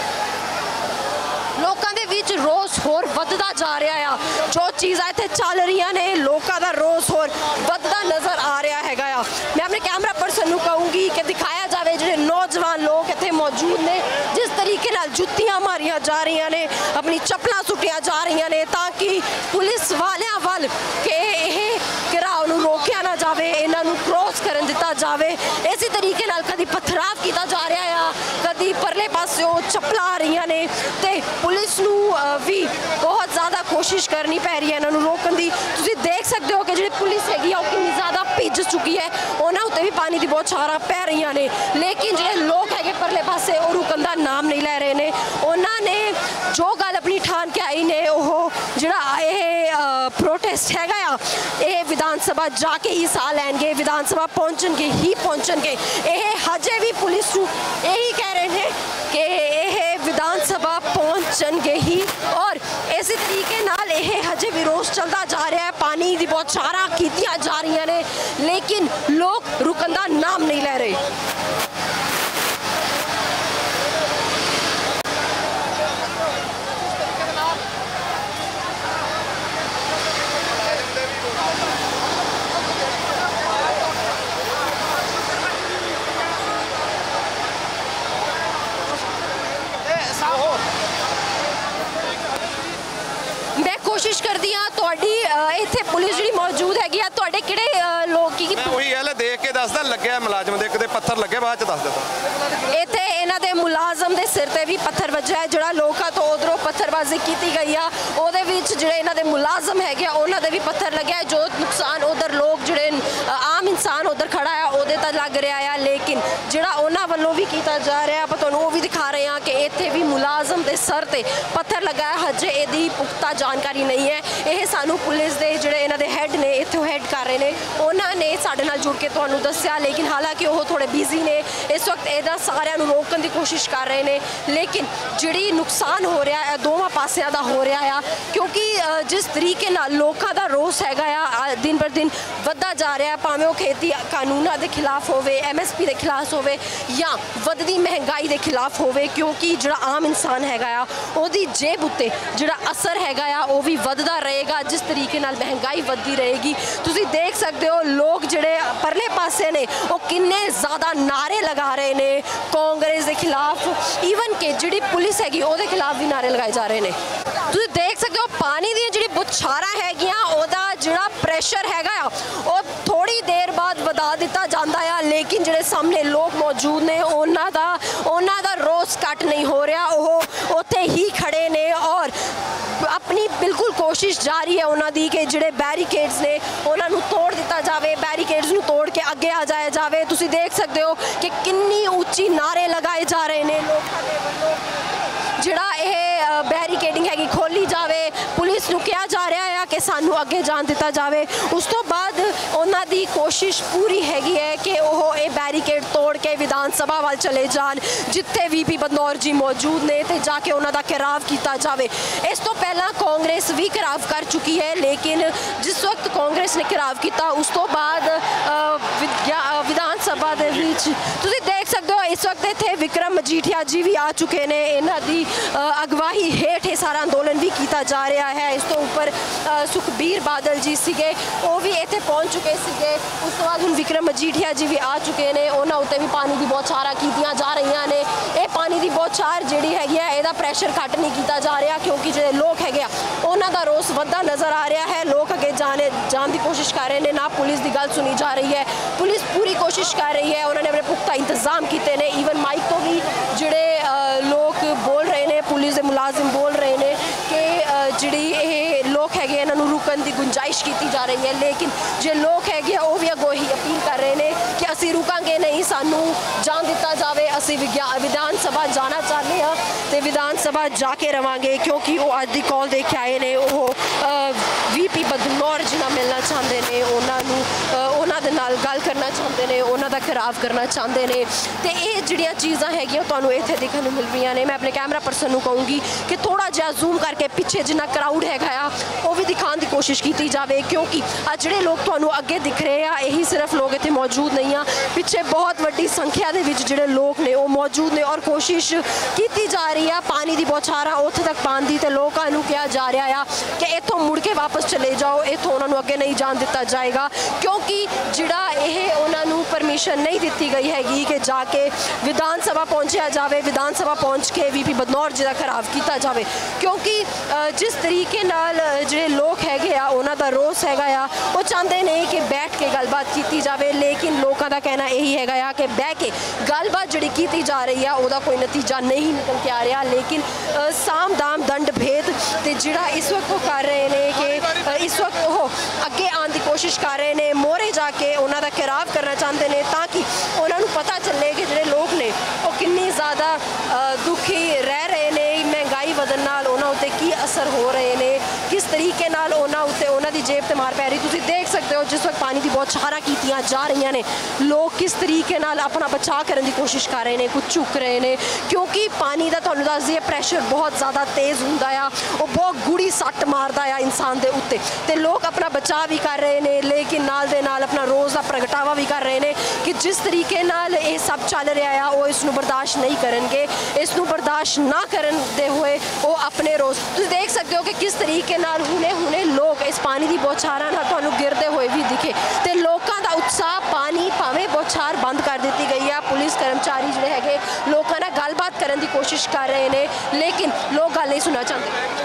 ਲੋਕਾਂ ਦੇ ਵਿੱਚ ਰੋਸ ਹੋਰ ਵੱਧਦਾ ਜਾ ਰਿਹਾ ਆ। ਜੋ ਚੀਜ਼ਾਂ ਇੱਥੇ ਚੱਲ ਰਹੀਆਂ ਨੇ ਲੋਕਾਂ ਦਾ ਰੋਸ ਹੋਰ ਵੱਧਦਾ ਨਜ਼ਰ ਆ ਰਿਹਾ ਹੈਗਾ ਆ। ਮੈਂ ਆਪਣੇ ਕੈਮਰਾ ਪਰਸਨ ਨੂੰ ਕਹੂੰਗੀ ਕਿ ਦਿਖਾਇਆ ਜਾਵੇ ਜਿਹੜੇ ਨੌਜਵਾਨ ਲੋਕ ਇੱਥੇ ਮੌਜੂਦ ਨੇ ਜਿਸ ਤਰੀਕੇ ਨਾਲ ਜੁੱਤੀਆਂ ਮਾਰੀਆਂ ਜਾ ਰਹੀਆਂ ਨੇ, ਆਪਣੀ ਚੱਪਲਾਂ ਸੁੱਟੀਆਂ ਜਾ ਰਹੀਆਂ ਨੇ ਤਾਂ ਕਿ ਪੁਲਿਸ ਵਾਲਿਆਂ ਵੱਲ ਕਿ ਇਹ ਘਿਰਾਓ ਨੂੰ ਰੋਕਿਆ ਨਾ ਜਾਵੇ, ਇਹਨਾਂ ਨੂੰ ਕ੍ਰੋਸ ਕਰਨ ਦਿੱਤਾ ਜਾਵੇ। ਇਸੇ ਤਰੀਕੇ ਨਾਲ ਕਦੀ ਪਥਰਾਵ ਕੀਤਾ ਜਾ ਰਿਹਾ ਆ, ਕਦੀ ਪਰਲੇ ਪਾਸਿਓਂ ਚੱਪਲਾਂ ਆ ਰਹੀਆਂ ਨੇ ਤੇ ਪੁਲਿਸ ਨੂੰ ਵੀ ਬਹੁਤ ਜ਼ਿਆਦਾ ਕੋਸ਼ਿਸ਼ ਕਰਨੀ ਪੈ ਰਹੀ ਹੈ ਇਹਨਾਂ ਨੂੰ ਰੋਕਣ ਦੀ। ਤੁਸੀਂ ਦੇਖ ਸਕਦੇ ਹੋ ਕਿ ਜਿਹੜੀ ਪੁਲਿਸ ਹੈਗੀ ਆ ਉਹ ਕਿੰਨੀ ਜ਼ਿਆਦਾ ਭਿੱਜ ਚੁੱਕੀ ਹੈ। ਉਹਨਾਂ ਉੱਤੇ ਵੀ ਪਾਣੀ ਦੀ ਬੌਛਾਰਾਂ ਪੈ ਰਹੀਆਂ ਨੇ ਲੇਕਿਨ ਜਿਹੜੇ ਲੋਕ ਹੈਗੇ ਪਰਲੇ ਪਾਸੇ ਉਹ ਰੁਕਣ ਦਾ ਨਾਮ ਨਹੀਂ ਲੈ ਰਹੇ ਨੇ। ਉਹਨਾਂ ਨੇ ਜੋ ਗੱਲ ਆਪਣੀ ਠਾਣ ਕੇ ਆਈ ਨੇ ਉਹ ਜਿਹੜਾ ਇਹ ਪ੍ਰੋਟੈਸਟ ਹੈਗਾ ਆ ਇਹ ਵਿਧਾਨ ਸਭਾ ਜਾ ਕੇ ਹੀ ਸਾਹ ਲੈਣਗੇ, ਵਿਧਾਨ ਸਭਾ ਪਹੁੰਚਣਗੇ ਹੀ ਪਹੁੰਚਣਗੇ। ਇਹ ਹਜੇ ਵੀ ਪੁਲਿਸ ਨੂੰ ਇਹੀ ਕਹਿ ਰਹੇ ਨੇ ਕਿ ਇਹ ਵਿਧਾਨ ਸਭਾ ਪਹੁੰਚਣਗੇ ਹੀ ਔਰ ਇਸੇ ਤਰੀਕੇ ਨਾਲ ਇਹ ਹਜੇ ਵੀ ਰੋਸ ਚੱਲਦਾ ਜਾ ਰਿਹਾ ਹੈ। ਪਾਣੀ ਦੀ ਬੌਛਾਰਾਂ ਕੀਤੀਆਂ ਜਾ ਰਹੀਆਂ ਨੇ ਲੇਕਿਨ ਲੋਕ ਰੁਕਣ ਦਾ ਨਾਮ ਨਹੀਂ ਲੈ ਰਹੇ। कोशिश करती हाँ ਤੁਹਾਡੀ ਇੱਥੇ ਪੁਲਿਸ ਜਿਹੜੀ ਮੌਜੂਦ ਹੈਗੀ ਆ ਤੁਹਾਡੇ ਕਿਹੜੇ ਲੋਕ ਕੀ
ਉਹੀ ਗੱਲ ਦੇਖ ਕੇ ਦੱਸਦਾ ਲੱਗਿਆ ਮੁਲਾਜ਼ਮ ਦੇ ਕਿਤੇ ਪੱਥਰ ਲੱਗੇ ਬਾਅਦ ਚ ਦੱਸ ਦਿੱਤਾ।
ਇੱਥੇ ਇਹਨਾਂ ਦੇ ਮੁਲਾਜ਼ਮ ਦੇ ਸਿਰ ਤੇ ਵੀ ਪੱਥਰ ਵੱਜਿਆ ਹੈ। ਜਿਹੜਾ ਲੋਕਾਂ ਤੋਂ ਉਧਰੋਂ ਪੱਥਰਬਾਜ਼ੀ ਕੀਤੀ ਗਈ ਆ ਉਹਦੇ ਵਿੱਚ ਜਿਹੜੇ ਇਹਨਾਂ ਦੇ ਮੁਲਾਜ਼ਮ ਹੈਗੇ ਆ ਉਹਨਾਂ ਦੇ ਵੀ ਪੱਥਰ ਲੱਗਿਆ। ਜੋ ਨੁਕਸਾਨ ਉਧਰ ਲੋਕ ਜਿਹੜੇ ਆਮ ਇਨਸਾਨ ਉਧਰ ਖੜਾ ਆ ਉਹਦੇ ਤਾਂ ਲੱਗ ਰਿਹਾ ਆ ਲੇਕਿਨ ਜਿਹੜਾ ਉਹਨਾਂ ਵੱਲੋਂ ਵੀ ਕੀਤਾ ਜਾ ਰਿਹਾ ਆਪਾਂ ਤੁਹਾਨੂੰ ਉਹ ਵੀ ਦਿਖਾ ਰਹੇ ਹਾਂ ਕਿ ਇੱਥੇ ਵੀ ਮੁਲਾਜ਼ਮ ਦੇ ਸਰ ਤੇ ਪੱਥਰ ਲੱਗਾ ਹੈ। ਹਜੇ ਇਹਦੀ ਪੁਖਤਾ ਜਾਣਕਾਰੀ ਨਹੀਂ ਹੈ। ਇਹ ਸਾਨੂੰ ਪੁਲਿਸ ਦੇ ਜਿਹੜੇ ਇਹਨਾਂ ਦੇ ਹੈੱਡ ਨੇ ਇੱਥੋਂ ਹੈੱਡ ਕਰ ਰਹੇ ਨੇ ਉਹਨਾਂ ਨੇ ਸਾਡੇ ਨਾਲ ਜੁੜ ਕੇ ਤੁਹਾਨੂੰ ਦੱਸਿਆ ਲੇਕਿਨ ਹਾਲਾਂਕਿ ਉਹ ਥੋੜੇ ਬਿਜ਼ੀ ਨੇ ਇਸ ਵਕਤ ਇਹਦਾ ਸਾਰਿਆਂ ਨੂੰ ਰੋਕਣ ਦੀ ਕੋਸ਼ਿਸ਼ ਕਰ ਰਹੇ ਨੇ ਲੇਕਿਨ ਜਿਹੜੀ ਨੁਕਸਾਨ ਹੋ ਰਿਹਾ ਹੈ ਦੋਵਾਂ ਪਾਸਿਆਂ ਦਾ ਹੋ ਰਿਹਾ ਆ ਕਿਉਂਕਿ ਜਿਸ ਤਰੀਕੇ ਨਾਲ ਲੋਕਾਂ ਦਾ ਰੋਸ ਹੈਗਾ ਆ ਦਿਨ ਪਰ ਦਿਨ ਵੱਧਦਾ ਜਾ ਰਿਹਾ ਭਾਵੇਂ ਉਹ ਖੇਤੀ ਕਾਨੂੰਨਾਂ ਦੇ ਖਿਲਾਫ ਹੋਵੇ MSP ਦੇ ਖਿਲਾਫ ਹੋਵੇ ਜਾਂ ਵੱਧਦੀ ਮਹਿੰਗਾਈ ਦੇ ਖਿਲਾਫ ਹੋਵੇ ਕਿਉਂਕਿ ਜਿਹੜਾ ਆਮ ਇਨਸਾਨ ਹੈਗਾ ਆ ਉਹਦੀ ਜੇਬ ਉੱਤੇ ਜਿਹੜਾ ਅਸਰ ਹੈਗਾ ਆ ਉਹ ਵੀ ਵੱਧਦਾ ਰਹੇਗਾ ਜਿਸ ਤਰੀਕੇ ਨਾਲ ਮਹਿੰਗਾਈ ਵੱਧਦੀ ਰਹੇਗੀ। ਤੁਸੀਂ ਦੇਖ ਸਕਦੇ ਹੋ ਲੋਕ ਜਿਹੜੇ ਪਰਲੇ ਪਾਸੇ ਨੇ ਉਹ ਕਿੰਨੇ ਜ਼ਿਆਦਾ ਨਾਰੇ ਲਗਾ ਰਹੇ ਨੇ ਕਾਂਗਰਸ ਦੇ ਖਿਲਾਫ ਈਵਨ ਕਿ ਜਿਹੜੀ ਪੁਲਿਸ ਹੈਗੀ ਉਹਦੇ ਖਿਲਾਫ ਵੀ ਨਾਰੇ ਲਗਾਏ ਜਾ ਰਹੇ ਨੇ। ਤੁਸੀਂ ਦੇਖ ਸਕਦੇ ਹੋ ਪਾਣੀ ਦੀਆਂ ਜਿਹੜੀ ਬੁਛਾਰਾਂ ਹੈਗੀਆਂ ਉਹਦਾ ਜਿਹੜਾ ਪ੍ਰੈਸ਼ਰ ਹੈਗਾ ਆ ਉਹ ਥੋੜੀ ਦੇਰ ਬਾਅਦ ਵਧਾ ਦਿੱਤਾ ਜਾਂਦਾ ਆ ਲੇਕਿਨ ਜਿਹੜੇ ਸਾਹਮਣੇ ਲੋਕ ਮੌਜੂਦ ਨੇ ਉਹਨਾਂ ਦਾ ਰੋਸ ਘੱਟ ਨਹੀਂ ਹੋ ਰਿਹਾ। ਉਹ ਉੱਥੇ ਹੀ ਖੜੇ ਨੇ ਔਰ ਆਪਣੀ ਬਿਲਕੁਲ ਕੋਸ਼ਿਸ਼ ਜਾਰੀ ਹੈ ਉਹਨਾਂ ਦੀ ਕਿ ਜਿਹੜੇ ਬੈਰੀਕੇਡਸ ਨੇ ਉਹਨਾਂ ਨੂੰ ਤੋੜ ਦਿੱਤਾ ਜਾਵੇ, ਬੈਰੀਕੇਡਸ ਨੂੰ ਤੋੜ ਕੇ ਅੱਗੇ ਆ ਜਾਇਆ ਜਾਵੇ। ਤੁਸੀਂ ਦੇਖ ਸਕਦੇ ਹੋ ਕਿ ਕਿੰਨੀ ਉੱਚੀ ਨਾਰੇ ਲਗਾਏ ਜਾ ਰਹੇ ਨੇ ਲੋਕਾਂ ਦੇ ਵੱਲੋਂ ਜਿਹੜਾ ਇਹ ਬੈਰੀਕੇਡਿੰਗ ਹੈਗੀ ਖੋਲੀ ਜਾਵੇ। ਪੁਲਿਸ ਨੂੰ ਕਿਹਾ ਜਾ ਰਿਹਾ ਹੈ ਕਿ ਸਾਨੂੰ ਅੱਗੇ ਜਾਣ ਦਿੱਤਾ ਜਾਵੇ। ਉਸ ਤੋਂ ਬਾਅਦ ਉਹਨਾਂ ਦੀ ਕੋਸ਼ਿਸ਼ ਪੂਰੀ ਹੈਗੀ ਹੈ ਕਿ ਉਹ ਇਹ ਬੈਰੀਕੇਡ ਤੋੜ ਕੇ ਵਿਧਾਨ ਸਭਾ ਵੱਲ ਚਲੇ ਜਾਣ ਜਿੱਥੇ VP ਬਦਨੌਰ ਜੀ ਮੌਜੂਦ ਨੇ ਤੇ ਜਾ ਕੇ ਉਹਨਾਂ ਦਾ ਘਿਰਾਵ ਕੀਤਾ ਜਾਵੇ। ਇਸ ਤੋਂ ਪਹਿਲਾਂ ਕਾਂਗਰਸ ਵੀ ਘਿਰਾਵ ਕਰ ਚੁੱਕੀ ਹੈ ਲੇਕਿਨ ਜਿਸ ਵਕਤ ਕਾਂਗਰਸ ਨੇ ਘਿਰਾਵ ਕੀਤਾ ਉਸ ਤੋਂ ਬਾਅਦ ਵਿਧਾਨ ਸਭਾ ਦੇ ਵਿੱਚ ਤੁਸੀਂ ਦੇਖ ਸਕਦੇ ਹੋ ਇਸ ਵਕਤ ਇੱਥੇ ਵਿਕਰਮ ਮਜੀਠੀਆ ਜੀ ਵੀ ਆ ਚੁੱਕੇ ਨੇ। ਇਹਨਾਂ ਦੀ ਅਗਵਾਈ ਹੇਠ ਇਹ ਸਾਰਾ ਅੰਦੋਲਨ ਵੀ ਕੀਤਾ ਜਾ ਰਿਹਾ ਹੈ। ਇਸ ਤੋਂ ਉੱਪਰ ਸੁਖਬੀਰ ਬਾਦਲ ਜੀ ਸੀਗੇ ਉਹ ਵੀ ਇੱਥੇ ਪਹੁੰਚ ਚੁੱਕੇ ਸੀਗੇ। ਉਸ ਤੋਂ ਬਾਅਦ ਹੁਣ ਵਿਕਰਮ ਮਜੀਠੀਆ ਜੀ ਵੀ ਆ ਚੁੱਕੇ ਨੇ ਉਹਨਾਂ ਉੱਤੇ ਵੀ ਪਾਣੀ ਦੀ ਬੌਛਾਰਾਂ ਕੀਤੀਆਂ ਜਾ ਰਹੀਆਂ ਨੇ। ਇਹ ਪਾਣੀ ਦੀ ਬੌਛਾਰ ਜਿਹੜੀ ਹੈਗੀ ਆ ਇਹਦਾ ਪ੍ਰੈਸ਼ਰ ਘੱਟ ਨਹੀਂ ਕੀਤਾ ਜਾ ਰਿਹਾ ਕਿਉਂਕਿ ਜਿਹੜੇ ਲੋਕ ਹੈਗੇ ਆ ਉਹਨਾਂ ਦਾ ਰੋਸ ਵੱਧਦਾ ਨਜ਼ਰ ਆ ਰਿਹਾ ਹੈ। ਲੋਕ ਅੱਗੇ ਜਾਣ ਦੀ ਕੋਸ਼ਿਸ਼ ਕਰ ਰਹੇ ਨੇ ਨਾ ਪੁਲਿਸ ਦੀ ਗੱਲ ਸੁਣੀ ਜਾ ਰਹੀ ਹੈ। ਪੁਲਿਸ ਪੂਰੀ ਕੋਸ਼ਿਸ਼ ਕਰ ਰਹੀ ਹੈ ਉਹਨਾਂ ਨੇ ਆਪਣੇ ਪੁਖਤਾ ਇੰਤਜ਼ਾਮ ਕੀਤੇ ਨੇ। ਈਵਨ ਮਾਈਕ ਤੋਂ ਵੀ ਜਿਹੜੇ ਲੋਕ ਬੋਲ ਰਹੇ ਨੇ ਪੁਲਿਸ ਦੇ ਮੁਲਾਜ਼ਮ ਬੋਲ ਰਹੇ ਨੇ ਕਿ ਜਿਹੜੀ ਇਹ ਲੋਕ ਹੈਗੇ ਇਹਨਾਂ ਨੂੰ ਰੁਕਣ ਦੀ ਗੁੰਜਾਇਸ਼ ਕੀਤੀ ਜਾ ਰਹੀ ਹੈ ਲੇਕਿਨ ਜੇ ਲੋਕ ਹੈਗੇ ਉਹ ਵੀ ਅੱਗੋਂ ਹੀ ਅਪੀਲ ਕਰ ਰਹੇ ਨੇ ਕਿ ਅਸੀਂ कि नहीं सानू जान दिता जाए, असी विधान सभा जाना चाहते हाँ तो विधान सभा जाके रवांगे क्योंकि वो अज की कॉल दे के आए ने। वो VP बदनौर जिन्हें मिलना चाहते हैं, उन्होंने नाल गल करना चाहते हैं, उन्होंने खराब करना चाहते हैं। तो ये जिहड़ियां चीज़ां हैगियां तुहानूं इत्थे देखने को मिल रही ने। मैं अपने कैमरा परसन नूं कहूँगी कि थोड़ा जिहा जूम करके पिछे जिन्ना क्राउड हैगा आ वो भी दिखाने की कोशिश की जाए, क्योंकि अज जिहड़े लोग तुहानूं अगे दिख रहे हैं यही सिर्फ लोग इत्थे मौजूद नहीं आ, पिछे बहुत वड्डी संख्या दे विच जिहड़े लोग ने वो मौजूद ने और कोशिश की जा रही है पानी की बौछारा उत्थे तक पाने की। तो लोगों नूं कहा जा रहा है कि इत्थों मुड़ के वापस चले जाओ, इत्थों उन्होंने अगे नहीं जान दिता जाएगा, क्योंकि जिहड़ा यह उन्होंने परमिशन नहीं दी गई हैगी कि जाके विधान सभा पहुँचा जाए, विधान सभा पहुँच के VP बदनौर जी का खराब किया जाए। क्योंकि जिस तरीके नाल जिहड़े लोग हैगे आ उन्हां दा रोस हैगा आ वो चाहते हैं कि बैठ के गलबात की जाए, लेकिन लोगों का कहना यही हैगा आ कि बह के गलबात जिहड़ी की जा रही है उसका कोई नतीजा नहीं निकल के आ रहा। लेकिन साम दाम दंड भेद ते जिहड़ा इस वक्त वो कर रहे हैं कि इस वक्त वो अगे आने की कोशिश कर रहे हैं, मोहरे जाके उन्हों का खिराव करना चाहते हैं ताकि उन्होंने पता चले कि जिहड़े लोग ने वो कितनी ज़्यादा दुखी रह रहे हैं, महंगाई वधन नाल उन्हां उत्ते की असर हो रहे हैं, किस तरीके नाल उन्हां उत्ते उन्हां दी जेब ते मार पै रही। तुसीं देख सकते हो जिस वक्त पानी की बौछारां कीतियां जा रही ने, लोग किस तरीके नाल अपना बचाव करने की कोशिश कर रहे हैं, कुछ झुक रहे हैं, क्योंकि पानी का तुहानूं दस दईए प्रेशर बहुत ज़्यादा तेज़ हुंदा आ, वो बहुत गूढ़ी सट मारदा आ इंसान के उत्ते। तो लोग अपना बचाव भी कर रहे हैं, लेकिन नाल दे नाल अपना रोज़ का प्रगटावा भी कर रहे हैं कि जिस तरीके नाल ये सब चल रहा है वो इसनूं बर्दाश्त नहीं करेंगे। इसनूं बर्दाश्त ना करन दे हुए वो अपने रोज़ तुसीं देख सकते हो कि किस तरीके नाल हुणे हुणे लोग इस पानी की बौछारां नाल तुहानूं गिरदे हुए भी दिखे। तो लोगों का उत्साह पानी भावें बौछार बंद कर दी गई है, पुलिस कर्मचारी जिहड़े हैगे लोगों नाल गलबात करने की कोशिश कर रहे हैं, लेकिन लोग गल नहीं सुनना चाहते।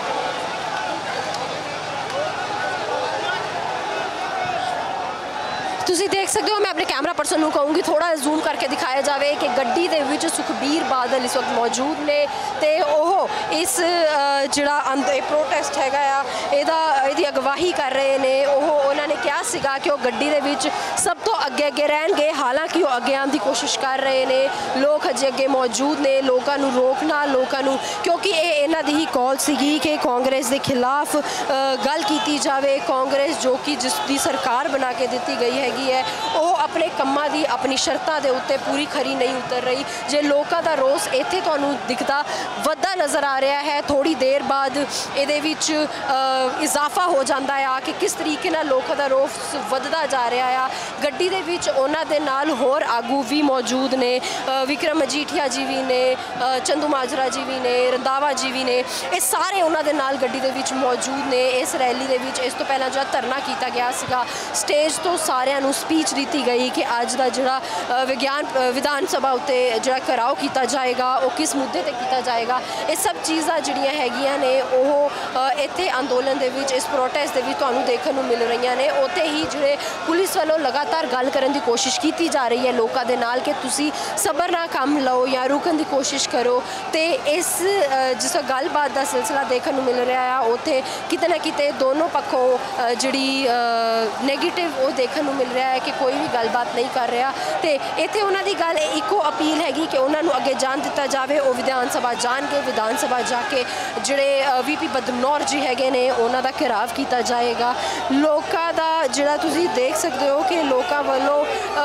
तुसीं देख सकते हो, मैं अपने कैमरा परसन नूं कहूँगी थोड़ा जूम करके दिखाया जाए कि गड्डी दे विच सुखबीर बादल इस वक्त मौजूद ने ते ओह इस जिहड़ा प्रोटेस्ट हैगा आ इहदी अगवाही कर रहे हैं। उन्होंने कहा सीगा कि वह गड्डी दे विच सब तो अगे अगे रहणगे, हालांकि वह अगे आने की कोशिश कर रहे हैं, लोग हजे अगे मौजूद ने, लोगों नूं रोकना लोगों नूं, क्योंकि ये इन्हां दी ही कॉल सीगी कि कांग्रेस के खिलाफ गल की जाए। कांग्रेस जो कि जिसकी सरकार बना के दी गई हैगी है वो अपने कम्मां दी अपनी शर्तां दे उत्ते पूरी खरी नहीं उतर रही। जे लोगों का रोस इत्थे तुहानूं दिखदा वधदा नज़र आ रहा है, थोड़ी देर बाद इहदे विच इजाफा हो जाता है कि किस तरीके नाल लोगों का रोस वधदा जा रहा है। गड्डी दे विच उन्हां दे नाल होर आगू भी मौजूद ने, विक्रम मजीठिया जी भी ने, चंदू माजरा जी भी ने, रंधावा जी भी ने, ये सारे उन्हां दे नाल गड्डी दे विच मौजूद ने। इस रैली दे विच इस तो पहला जो धरना किया गया सीगा, स्टेज तो सारिਆਂ ਨੂੰ स्पीच दी गई कि अज का जोड़ा विधान सभा उत्ते जो घराव किया जाएगा वो किस मुद्दे ते किया जाएगा। ये सब चीज़ां जिहड़ियां हैगियां ने वो इत्थे अंदोलन दे विच इस प्रोटेस्ट दे विच तुहानूं देखण नूं मिल रही ने। उत्ते ही जिहड़े पुलिस वालों लगातार गल करन दी कोशिश की जा रही है लोगों के नाल कि तुसीं सबर नाल काम लो या रुकन की कोशिश करो। तो इस जिस गलबात का सिलसिला देखण नूं मिल रहा है उत्थे किते ना किते दोनों पक्षों जिहड़ी नैगेटिव वो देखण नूं मिल रहा है कि कोई भी गलबात नहीं कर रहा। तो इत्थे उन्हां दी गल इको अपील हैगी कि उन्होंने अगे जान दिता जाए, वो विधान सभा जान के विधान सभा जाके जिहड़े VP बदनौर जी हैगे ने उन्हां दा खिराव किया जाएगा। लोगों का जिहड़ा तुसीं देख सकते हो कि लोगों वालों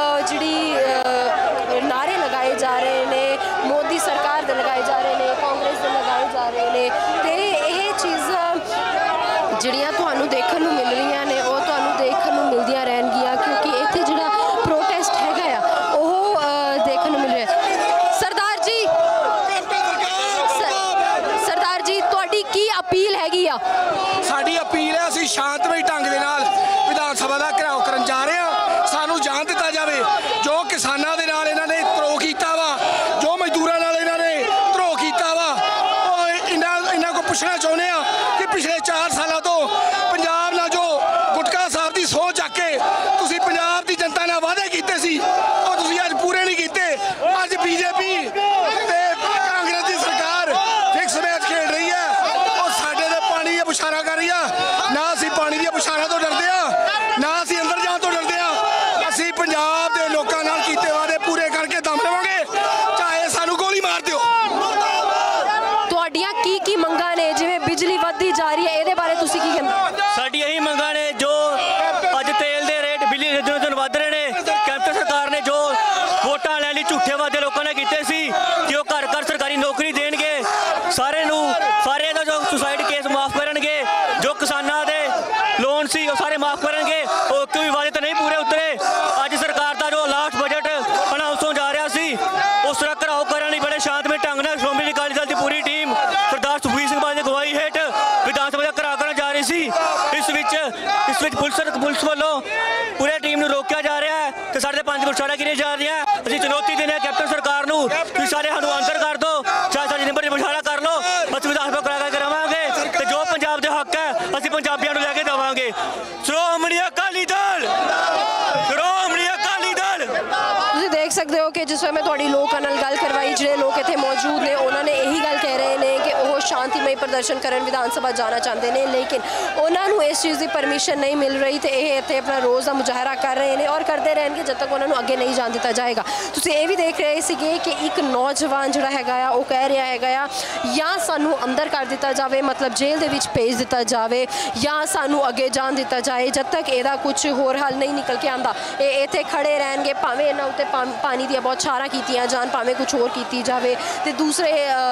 जिहड़ी नारे लगाए जा रहे हैं, मोदी सरकार दे लगाए जा रहे हैं, कांग्रेस दे लगाए जा रहे हैं। तो ये चीज़ां जिहड़ियां तुहानूं देखण नूं मिल रही ने वो तुहानूं देखण नूं मिलदियां रहणगियां, क्योंकि इत्थे जिहड़ा प्रोटेस्ट हैगा आ वो देखण नूं मिल रहा है। सरदार जी तुहाडी की अपील हैगी आ?
साडी अपील है असीं शांतमई ढंग दे नाल विधान सभा दा घेराव करन जा रहे हां। सानूं जान दिता जावे जो किसानां दे नाल इन्हां ने धरोह कीता वा, जो मजदूरां नाल इन्हां ने धरोह कीता वा, इन्हां को पुछना चाहुंदे आ कि पिछले 4 सालों तो पंजाब नाल जो
ਪੁਲਿਸ ਵੱਲੋਂ ਪੂਰੇ ਟੀਮ ਨੂੰ ਰੋਕਿਆ ਜਾ ਰਿਹਾ ਹੈ ਤੇ ਸਾਡੇ 5 ਬੁਛਾੜਾ ਗਿਰੇ ਜਾ ਰਹੀਆਂ। ਅਸੀਂ ਚੁਣੌਤੀ ਦਿੰਦੇ ਹਾਂ ਕੈਪਟਨ ਸਰਕਾਰ ਨੂੰ ਕਿ ਸਾਰੇ ਸਾਨੂੰ ਅੰਦਰ ਕਰ ਦਿਓ, ਚਾਹੇ ਸਾਡੀ ਨੰਬਰ ਬੁਛਾੜਾ ਕਰ ਲਓ, ਅਸੀਂ ਵਿਧਾਨ ਸਭਾ ਕਰਾ ਕੇ ਰਵਾਂਗੇ ਤੇ ਜੋ ਪੰਜਾਬ ਦੇ ਹੱਕ ਹੈ ਅਸੀਂ ਪੰਜਾਬੀਆਂ ਨੂੰ ਲੈ ਕੇ ਦੇਵਾਂਗੇ। ਸ਼੍ਰੋਮਣੀ ਅਕਾਲੀ ਦਲ, ਸ਼੍ਰੋਮਣੀ ਅਕਾਲੀ ਦਲ।
ਤੁਸੀਂ ਦੇਖ ਸਕਦੇ ਹੋ ਕਿ ਜਿਸ ਵੇਲੇ ਮੈਂ ਤੁਹਾਡੀ ਲੋਕਾਂ ਨਾਲ ਗੱਲ ਕਰਵਾਈ, ਜਿਹੜੇ ਲੋਕ ਇੱਥੇ ਮੌਜੂਦ ਨੇ ਉਹਨਾਂ ਨੇ ਇਹੀ ਗੱਲ ਕਹਿ ਰਹੇ ਨੇ ਕਿ ਉਹ ਸ਼ਾਂਤੀਮਈ ਪ੍ਰਦਰਸ਼ਨ ਕਰਨ ਵਿਧਾਨ ਸਭਾ ਜਾਣਾ ਚਾਹੁੰਦੇ ਨੇ, ਲੇਕਿਨ ਉਹਨਾਂ ਨੂੰ ਇਸ ਚੀਜ਼ ਦੀ ਪਰਮਿਸ਼ਨ ਨਹੀਂ ਮਿਲ ਰਹੀ ਤੇ ਇਹ ਇੱਥੇ ਆਪਣਾ ਰੋਜ਼ ਦਾ ਮੁਜ਼ਾਹਰਾ ਕਰ ਰਹੇ ਨੇ ਔਰ ਕਰਦੇ ਰਹਿਣਗੇ ਜਦ ਤੱਕ ਉਹਨਾਂ ਨੂੰ ਅੱਗੇ ਨਹੀਂ ਜਾਣ ਦਿੱਤਾ ਜਾਏਗਾ। ਤੁਸੀਂ ਇਹ ਵੀ ਦੇਖ ਰਹੇ ਸੀਗੇ ਕਿ ਇੱਕ ਨੌਜਵਾਨ ਜਿਹੜਾ ਹੈਗਾ ਆ ਉਹ ਕਹਿ ਰਿਹਾ ਹੈਗਾ ਆ ਜਾਂ ਸਾਨੂੰ ਅੰਦਰ ਕਰ ਦਿੱਤਾ ਜਾਵੇ, ਮਤਲਬ ਜੇਲ੍ਹ ਦੇ ਵਿੱਚ ਭੇਜ ਦਿੱਤਾ ਜਾਵੇ, ਜਾਂ ਸਾਨੂੰ ਅੱਗੇ ਜਾਣ ਦਿੱਤਾ ਜਾਏ। ਜਦ ਤੱਕ ਇਹਦਾ ਕੁਝ ਹੋਰ ਹੱਲ ਨਹੀਂ ਨਿਕਲ ਕੇ ਆਉਂਦਾ ਇਹ ਇੱਥੇ ਖੜੇ ਰਹਿਣਗੇ, ਭਾਵੇਂ ਇਹਨਾਂ ਉੱਤੇ ਪਾਣੀ ਦੀਆਂ ਬੌਛਾਰਾਂ ਕੀਤੀਆਂ ਜਾਣ, ਭਾਵੇਂ ਕੁਝ ਹੋਰ ਕੀਤੀ ਜਾਵੇ। ਤੇ ਦੂਸਰੇ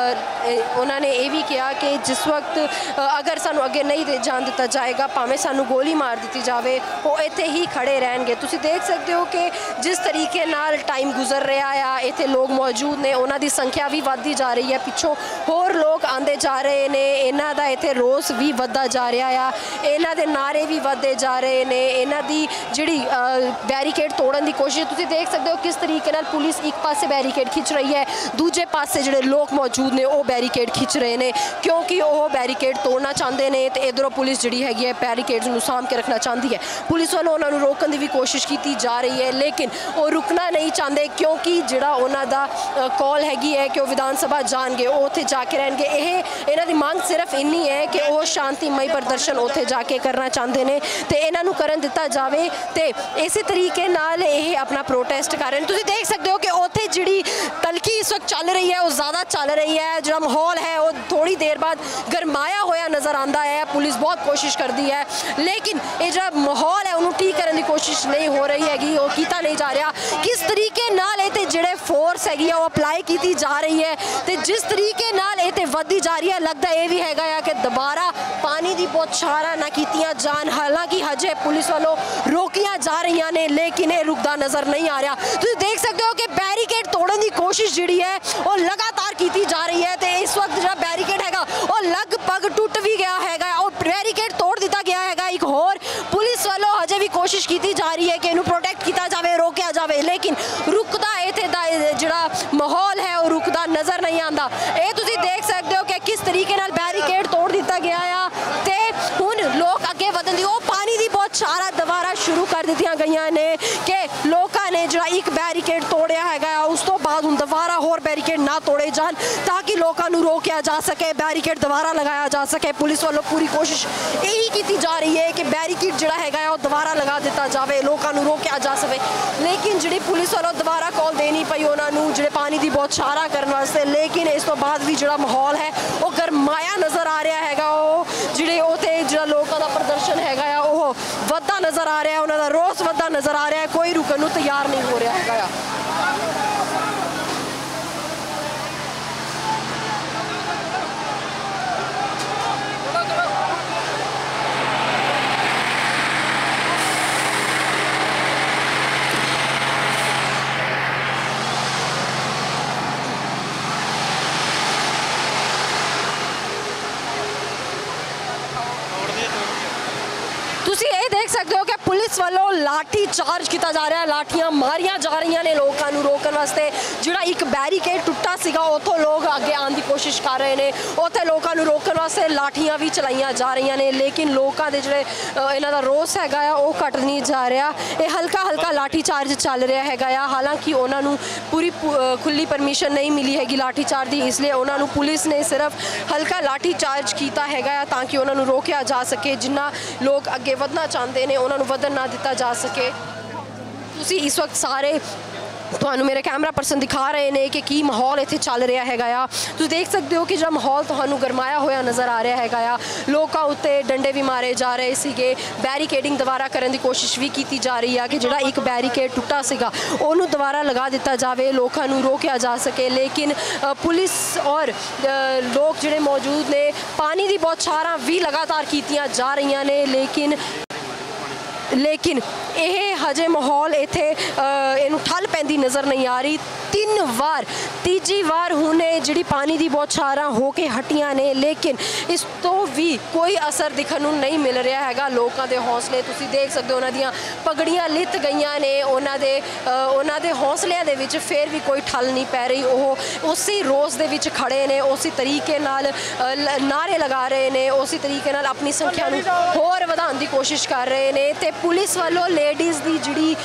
ਉਹਨਾਂ ਨੇ ਇਹ ਵੀ ਕਿਹਾ ਕਿ ਜਿਸ ਵਕਤ ਅਗਰ ਸਾਨੂੰ ਅੱਗੇ ਨਹੀਂ ਜਾਣ ਦਿੱਤਾ ਜਾਏਗਾ, ਭਾਵੇਂ ਸਾਨੂੰ ਗੋਲੀ ਮਾਰ ਦਿੱਤੀ ਜਾਵੇ, ਉਹ ਇੱਥੇ ਹੀ ਖੜੇ ਰਹਿਣਗੇ। ਤੁਸੀਂ ਦੇਖ ਸਕਦੇ ਹੋ ਕਿ ਜਿਸ ਤਰੀਕੇ ਨਾਲ ਟਾਈਮ ਗੁਜ਼ਰ ਰਿਹਾ ਆ, ਇੱਥੇ ਲੋਕ ਮੌਜੂਦ ਨੇ, ਉਹਨਾਂ ਦੀ ਸੰਖਿਆ ਵੀ ਵੱਧਦੀ ਜਾ ਰਹੀ ਹੈ, ਪਿੱਛੋਂ ਹੋਰ ਲੋਕ ਆਉਂਦੇ ਜਾ ਰਹੇ ਨੇ, ਇਹਨਾਂ ਦਾ ਇੱਥੇ ਰੋਸ ਵੀ ਵੱਧਦਾ ਜਾ ਰਿਹਾ ਆ, ਇਹਨਾਂ ਦੇ ਨਾਰੇ ਵੀ ਵੱਧਦੇ ਜਾ ਰਹੇ ਨੇ, ਇਹਨਾਂ ਦੀ ਜਿਹੜੀ ਬੈਰੀਕੇਡ ਤੋੜਨ ਦੀ ਕੋਸ਼ਿਸ਼ ਤੁਸੀਂ ਦੇਖ ਸਕਦੇ ਹੋ ਕਿਸ ਤਰੀਕੇ ਨਾਲ ਪੁਲਿਸ ਇੱਕ ਪਾਸੇ ਬੈਰੀਕੇਡ ਖਿੱਚ ਰਹੀ ਹੈ, ਦੂਜੇ ਪਾਸੇ ਜਿਹੜੇ ਲੋਕ ਮੌਜੂਦ ਨੇ ਉਹ ਬੈਰੀਕੇਡ ਖਿੱਚ ਰਹੇ ਨੇ ਕਿਉਂਕਿ ਉਹ ਬੈਰੀਕੇਡ ਤੋੜਨਾ ਚਾਹੁੰਦੇ ਨੇ ਤੇ ਇਧਰੋਂ ਪੁਲਿਸ ਜਿਹੜੀ ਹੈਗੀ ਹੈ ਬੈਰੀਕੇਡਸ ਨੂੰ ਸਾਂਭ ਕੇ ਰੱਖਣਾ ਚਾਹੁੰਦੀ ਹੈ। ਪੁਲਿਸ ਵੱਲੋਂ ਉਹਨਾਂ ਨੂੰ ਰੋਕਣ ਦੀ ਵੀ ਕੋਸ਼ਿਸ਼ ਕੀਤੀ ਜਾ ਰਹੀ ਹੈ, ਲੇਕਿਨ ਉਹ ਰੁਕਣਾ ਨਹੀਂ ਚਾਹੁੰਦੇ ਕਿਉਂਕਿ ਜਿਹੜਾ ਉਹਨਾਂ ਦਾ ਕਾਲ ਹੈਗੀ ਹੈ ਕਿ ਉਹ ਵਿਧਾਨ ਸਭਾ ਜਾਣਗੇ, ਉਹ ਉੱਥੇ ਜਾ ਕੇ ਰਹਿਣਗੇ। ਇਹਨਾਂ ਦੀ ਮੰਗ ਸਿਰਫ ਇੰਨੀ ਹੈ ਕਿ ਉਹ ਸ਼ਾਂਤੀਮਈ ਪ੍ਰਦਰਸ਼ਨ ਉੱਥੇ ਜਾ ਕੇ ਕਰਨਾ ਚਾਹੁੰਦੇ ਨੇ ਤੇ ਇਹਨਾਂ ਨੂੰ ਕਰਨ ਦਿੱਤਾ ਜਾਵੇ ਤੇ ਇਸੇ ਤਰੀਕੇ ਨਾਲ ਇਹ ਆਪਣਾ ਪ੍ਰੋਟੈਸਟ ਕਰ ਰਹੇ ਨੇ। ਤੁਸੀਂ ਦੇਖ ਸਕਦੇ ਹੋ ਕਿ ਉੱਥੇ ਜਿਹੜੀ ਤਲਖੀ ਇਸ ਵਕਤ ਚੱਲ ਰਹੀ ਹੈ ਉਹ ਜ਼ਿਆਦਾ ਚੱਲ ਰਹੀ ਹੈ, ਜਿਹੜਾ ਮਾਹੌਲ ਹੈ ਉਹ ਥੋੜੀ ਦੇਰ ਬਾਅਦ ਗਰਮਾਇਆ ਹੋਇਆ ਨਜ਼ਰ ਆਉਂਦਾ ਹੈ। ਪੁਲਿਸ ਬਹੁਤ ਕੋਸ਼ਿਸ਼ ਕਰਦੀ ਹੈ ਲੇਕਿਨ ਇਹ ਜਿਹੜਾ ਮਾਹੌਲ ਹੈ ਉਹਨੂੰ ਠੀਕ ਕਰਨ ਦੀ ਕੋਸ਼ਿਸ਼ ਨਹੀਂ ਹੋ ਰਹੀ ਹੈਗੀ, ਉਹ ਕੀਤਾ ਨਹੀਂ ਜਾ ਰਿਹਾ। ਕਿਸ ਤਰੀਕੇ ਨਾਲ ਇਹ ਤੇ ਜਿਹੜੇ ਫੋਰਸ ਹੈਗੀ ਆ ਉਹ ਅਪਲਾਈ ਕੀਤੀ ਜਾ ਰਹੀ ਹੈ ਤੇ ਜਿਸ ਤਰੀਕੇ ਨਾਲ ਇਹ ਤੇ ਵੱਧਦੀ ਜਾ ਰਹੀ ਹੈ, ਲੱਗਦਾ ਇਹ ਵੀ ਹੈਗਾ ਆ ਕਿ ਦੁਬਾਰਾ ਪਾਣੀ ਦੀ ਬੌਛਾਰਾਂ ਨਾ ਕੀਤੀਆਂ ਜਾਣ। ਹਾਲਾਂਕਿ ਹਜੇ ਪੁਲਿਸ ਵੱਲੋਂ ਰੋਕੀਆਂ ਜਾ ਰਹੀਆਂ ਨੇ ਲੇਕਿਨ ਇਹ ਰੁਕਦਾ ਨਜ਼ਰ ਨਹੀਂ ਆ ਰਿਹਾ। ਤੁਸੀਂ ਦੇਖ ਸਕਦੇ ਹੋ ਕਿ ਬੈਰੀਕੇਡ ਤੋੜਨ ਦੀ ਕੋਸ਼ਿਸ਼ ਜਿਹੜੀ ਹੈ ਉਹ ਲਗਾਤਾਰ ਕੀਤੀ ਜਾ ਰਹੀ ਹੈ ਤੇ ਇਸ ਵਕਤ ਜਿਹੜਾ ਬੈਰੀਕੇਡ ਹੈਗਾ ਉਹ ਲਗਭਗ ਟੁੱਟ ਵੀ ਗਿਆ ਹੈਗਾ, ਉਹ ਬੈਰੀਕੇਡ ਤੋੜ ਦਿੱਤਾ ਗਿਆ ਹੈਗਾ। ਇੱਕ ਹੋਰ ਪੁਲਿਸ ਵੱਲੋਂ ਹਜੇ ਵੀ ਕੋਸ਼ਿਸ਼ ਕੀਤੀ ਜਾ ਰਹੀ ਹੈ ਕਿ ਇਹਨੂੰ ਪ੍ਰੋਟੈਕਟ ਕੀਤਾ ਜਾਵੇ, ਰੋਕਿਆ ਜਾਵੇ, ਲੇਕਿਨ ਰੁਕਦਾ ਇੱਥੇ ਦਾ ਜਿਹੜਾ ਮਾਹੌਲ ਹੈ ਉਹ ਰੁਕਦਾ ਨਜ਼ਰ ਨਹੀਂ ਆਉਂਦਾ। ਇਹ ਤੁਸੀਂ ਦੇਖ ਸਕਦੇ ਹੋ ਕਿ ਕਿਸ ਤਰੀਕੇ ਨਾਲ ਬੈਰੀਕੇਡ ਤੋੜ ਦਿੱਤਾ ਗਿਆ ਆ ਤੇ ਹੁਣ ਲੋਕ ਅੱਗੇ ਵਧਣ ਦੀ ਉਹ ਪਾਣੀ ਦੀ ਬੌਛਾਰਾਂ ਦੁਬਾਰਾ ਸ਼ੁਰੂ ਕਰ ਦਿੱਤੀਆਂ ਗਈਆਂ ਨੇ ਕਿ ਲੋਕਾਂ ਨੇ ਜਿਹੜਾ ਇੱਕ ਬੈਰੀਕੇਡ ਤੋੜਿਆ ਹੈਗਾ ਉਸ ਤੋਂ ਬਾਅਦ ਹੁਣ ਦੁਬਾਰਾ ਹੋਰ ਬੈਰੀਕੇਡ ਨਾ ਤੋੜੇ ਜਾਣ ਤਾਂ ਕਿ ਲੋਕਾਂ ਨੂੰ ਰੋਕਿਆ ਜਾ ਸਕੇ, ਬੈਰੀਕੇਡ ਦੁਬਾਰਾ ਲਗਾਇਆ ਜਾ ਸਕੇ। ਪੁਲਿਸ ਵੱਲੋਂ ਪੂਰੀ ਕੋਸ਼ਿਸ਼ ਇਹੀ ਕੀਤੀ ਜਾ ਰਹੀ ਹੈ ਕਿ ਬੈਰੀਕੇਡ ਜਿਹੜਾ ਹੈਗਾ ਉਹ ਦੁਬਾਰਾ ਲਗਾ ਦਿੱਤਾ ਜਾਵੇ, ਲੋਕਾਂ ਨੂੰ ਰੋਕਿਆ ਜਾ ਸਕੇ, ਲੇਕਿਨ ਜਿਹੜੀ ਪੁਲਿਸ ਵੱਲੋਂ ਦੁਬਾਰਾ ਕਾਲ ਦੇਣੀ ਪਈ ਉਹਨਾਂ ਨੂੰ ਜਿਹੜੇ ਪਾਣੀ ਦੀ ਬੌਛਾਰਾਂ ਕਰਨ ਵਾਸਤੇ, ਲੇਕਿਨ ਇਸ ਤੋਂ ਬਾਅਦ ਵੀ ਜਿਹੜਾ ਮਾਹੌਲ ਹੈ ਉਹ ਗਰਮਾਇਆ ਨਜ਼ਰ ਆ ਰਿਹਾ ਹੈਗਾ। ਉਹ ਜਿਹੜੇ ਉੱਥੇ ਜਿਹੜਾ ਲੋਕਾਂ ਦਾ ਪ੍ਰਦਰਸ਼ਨ ਹੈਗਾ ਆ ਉਹ ਵੱਧਦਾ ਨਜ਼ਰ ਆ ਰਿਹਾ, ਉਹਨਾਂ ਦਾ ਰੋਸ ਵੱਧਦਾ ਨਜ਼ਰ ਆ ਰਿਹਾ, ਕੋਈ ਰੁਕਣ ਨੂੰ ਤਿਆਰ ਨਹੀਂ ਹੋ ਰਿਹਾ ਹੈਗਾ ਆ। ਤੁਸੀਂ ਇਹ ਦੇਖ ਸਕਦੇ ਹੋ ਕਿ ਪੁਲਿਸ ਵੱਲੋਂ ਲਾਠੀ ਚਾਰਜ ਕੀਤਾ ਜਾ ਰਿਹਾ, ਲਾਠੀਆਂ ਮਾਰੀਆਂ ਜਾ ਰਹੀਆਂ ਨੇ ਲੋਕਾਂ ਨੂੰ ਰੋਕਣ ਵਾਸਤੇ। ਜਿਹੜਾ ਇੱਕ ਬੈਰੀਕੇਡ ਟੁੱਟਾ ਸੀਗਾ ਉੱਥੋਂ ਲੋਕ ਅੱਗੇ ਆਉਣ ਦੀ ਕੋਸ਼ਿਸ਼ ਕਰ ਰਹੇ ਨੇ, ਉੱਥੇ ਲੋਕਾਂ ਨੂੰ ਰੋਕਣ ਵਾਸਤੇ ਲਾਠੀਆਂ ਵੀ ਚਲਾਈਆਂ ਜਾ ਰਹੀਆਂ ਨੇ, ਲੇਕਿਨ ਲੋਕਾਂ ਦੇ ਜਿਹੜੇ ਇਹਨਾਂ ਦਾ ਰੋਸ ਹੈਗਾ ਆ ਉਹ ਘਟ ਨਹੀਂ ਜਾ ਰਿਹਾ। ਇਹ ਹਲਕਾ ਹਲਕਾ ਲਾਠੀ ਚਾਰਜ ਚੱਲ ਰਿਹਾ ਹੈਗਾ ਆ, ਹਾਲਾਂਕਿ ਉਹਨਾਂ ਨੂੰ ਪੂਰੀ ਖੁੱਲੀ ਪਰਮਿਸ਼ਨ ਨਹੀਂ ਮਿਲੀ ਹੈਗੀ ਲਾਠੀ ਚਾਰਜ ਦੀ, ਇਸ ਲਈ ਉਹਨਾਂ ਨੂੰ ਪੁਲਿਸ ਨੇ ਸਿਰਫ ਹਲਕਾ ਲਾਠੀ ਚਾਰਜ ਕੀਤਾ ਹੈਗਾ ਆ ਤਾਂ ਕਿ ਉਹਨਾਂ ਨੂੰ ਰੋਕਿਆ ਜਾ ਸਕੇ। ਜਿੰਨਾ ਲੋਕ ਅੱਗੇ ਵਧਣਾ ਚਾਹੁੰਦੇ ਨੇ ਉਹਨਾਂ ਨੂੰ ਵਧਣ ਨਾ ਦਿੱਤਾ ਜਾ ਸਕੇ। ਤੁਸੀਂ ਇਸ ਵਕਤ ਸਾਰੇ ਤੁਹਾਨੂੰ ਮੇਰੇ ਕੈਮਰਾ ਪਰਸਨ ਦਿਖਾ ਰਹੇ ਨੇ ਕਿ ਕੀ ਮਾਹੌਲ ਇੱਥੇ ਚੱਲ ਰਿਹਾ ਹੈਗਾ ਆ। ਤੁਸੀਂ ਦੇਖ ਸਕਦੇ ਹੋ ਕਿ ਜਿਹੜਾ ਮਾਹੌਲ ਤੁਹਾਨੂੰ ਗਰਮਾਇਆ ਹੋਇਆ ਨਜ਼ਰ ਆ ਰਿਹਾ ਹੈਗਾ ਆ, ਲੋਕਾਂ ਉੱਤੇ ਡੰਡੇ ਵੀ ਮਾਰੇ ਜਾ ਰਹੇ ਸੀਗੇ, ਬੈਰੀਕੇਡਿੰਗ ਦੁਬਾਰਾ ਕਰਨ ਦੀ ਕੋਸ਼ਿਸ਼ ਵੀ ਕੀਤੀ ਜਾ ਰਹੀ ਆ ਕਿ ਜਿਹੜਾ ਇੱਕ ਬੈਰੀਕੇਡ ਟੁੱਟਾ ਸੀਗਾ ਉਹਨੂੰ ਦੁਬਾਰਾ ਲਗਾ ਦਿੱਤਾ ਜਾਵੇ, ਲੋਕਾਂ ਨੂੰ ਰੋਕਿਆ ਜਾ ਸਕੇ, ਲੇਕਿਨ ਪੁਲਿਸ ਔਰ ਲੋਕ ਜਿਹੜੇ ਮੌਜੂਦ ਨੇ ਪਾਣੀ ਦੀ ਬੌਛਾਰਾਂ ਵੀ ਲਗਾਤਾਰ ਕੀਤੀਆਂ ਜਾ ਰਹੀਆਂ ਨੇ, ਲੇਕਿਨ ਇਹ ਹਜੇ ਮਾਹੌਲ ਇੱਥੇ ਇਹਨੂੰ ਠੱਲ ਪੈਂਦੀ ਨਜ਼ਰ ਨਹੀਂ ਆ ਰਹੀ। 3 ਵਾਰ ਤੀਜੀ ਵਾਰ ਹੁਣ ਇਹ ਜਿਹੜੀ ਪਾਣੀ ਦੀ ਬੌਛਾਰਾਂ ਹੋ ਕੇ ਹਟੀਆਂ ਨੇ, ਲੇਕਿਨ ਇਸ ਤੋਂ ਵੀ ਕੋਈ ਅਸਰ ਦਿਖਣ ਨੂੰ ਨਹੀਂ ਮਿਲ ਰਿਹਾ ਹੈਗਾ। ਲੋਕਾਂ ਦੇ ਹੌਸਲੇ ਤੁਸੀਂ ਦੇਖ ਸਕਦੇ ਹੋ, ਉਹਨਾਂ ਦੀਆਂ ਪਗੜੀਆਂ ਲਿੱਤ ਗਈਆਂ ਨੇ, ਉਹਨਾਂ ਦੇ ਹੌਸਲਿਆਂ ਦੇ ਵਿੱਚ ਫਿਰ ਵੀ ਕੋਈ ਠੱਲ ਨਹੀਂ ਪੈ ਰਹੀ। ਉਹ ਉਸੇ ਰੋਜ਼ ਦੇ ਵਿੱਚ ਖੜੇ ਨੇ, ਉਸੇ ਤਰੀਕੇ ਨਾਲ ਨਾਰੇ ਲਗਾ ਰਹੇ ਨੇ, ਉਸੇ ਤਰੀਕੇ ਨਾਲ ਆਪਣੀ ਸੰਖਿਆ ਨੂੰ ਹੋਰ ਵਧਾਉਣ ਦੀ ਕੋਸ਼ਿਸ਼ ਕਰ ਰਹੇ ਨੇ। ਤੇ ਪੁਲਿਸ ਵੱਲੋਂ ਲੇਡੀਜ਼ ਦੀ ਜਿਹੜੀ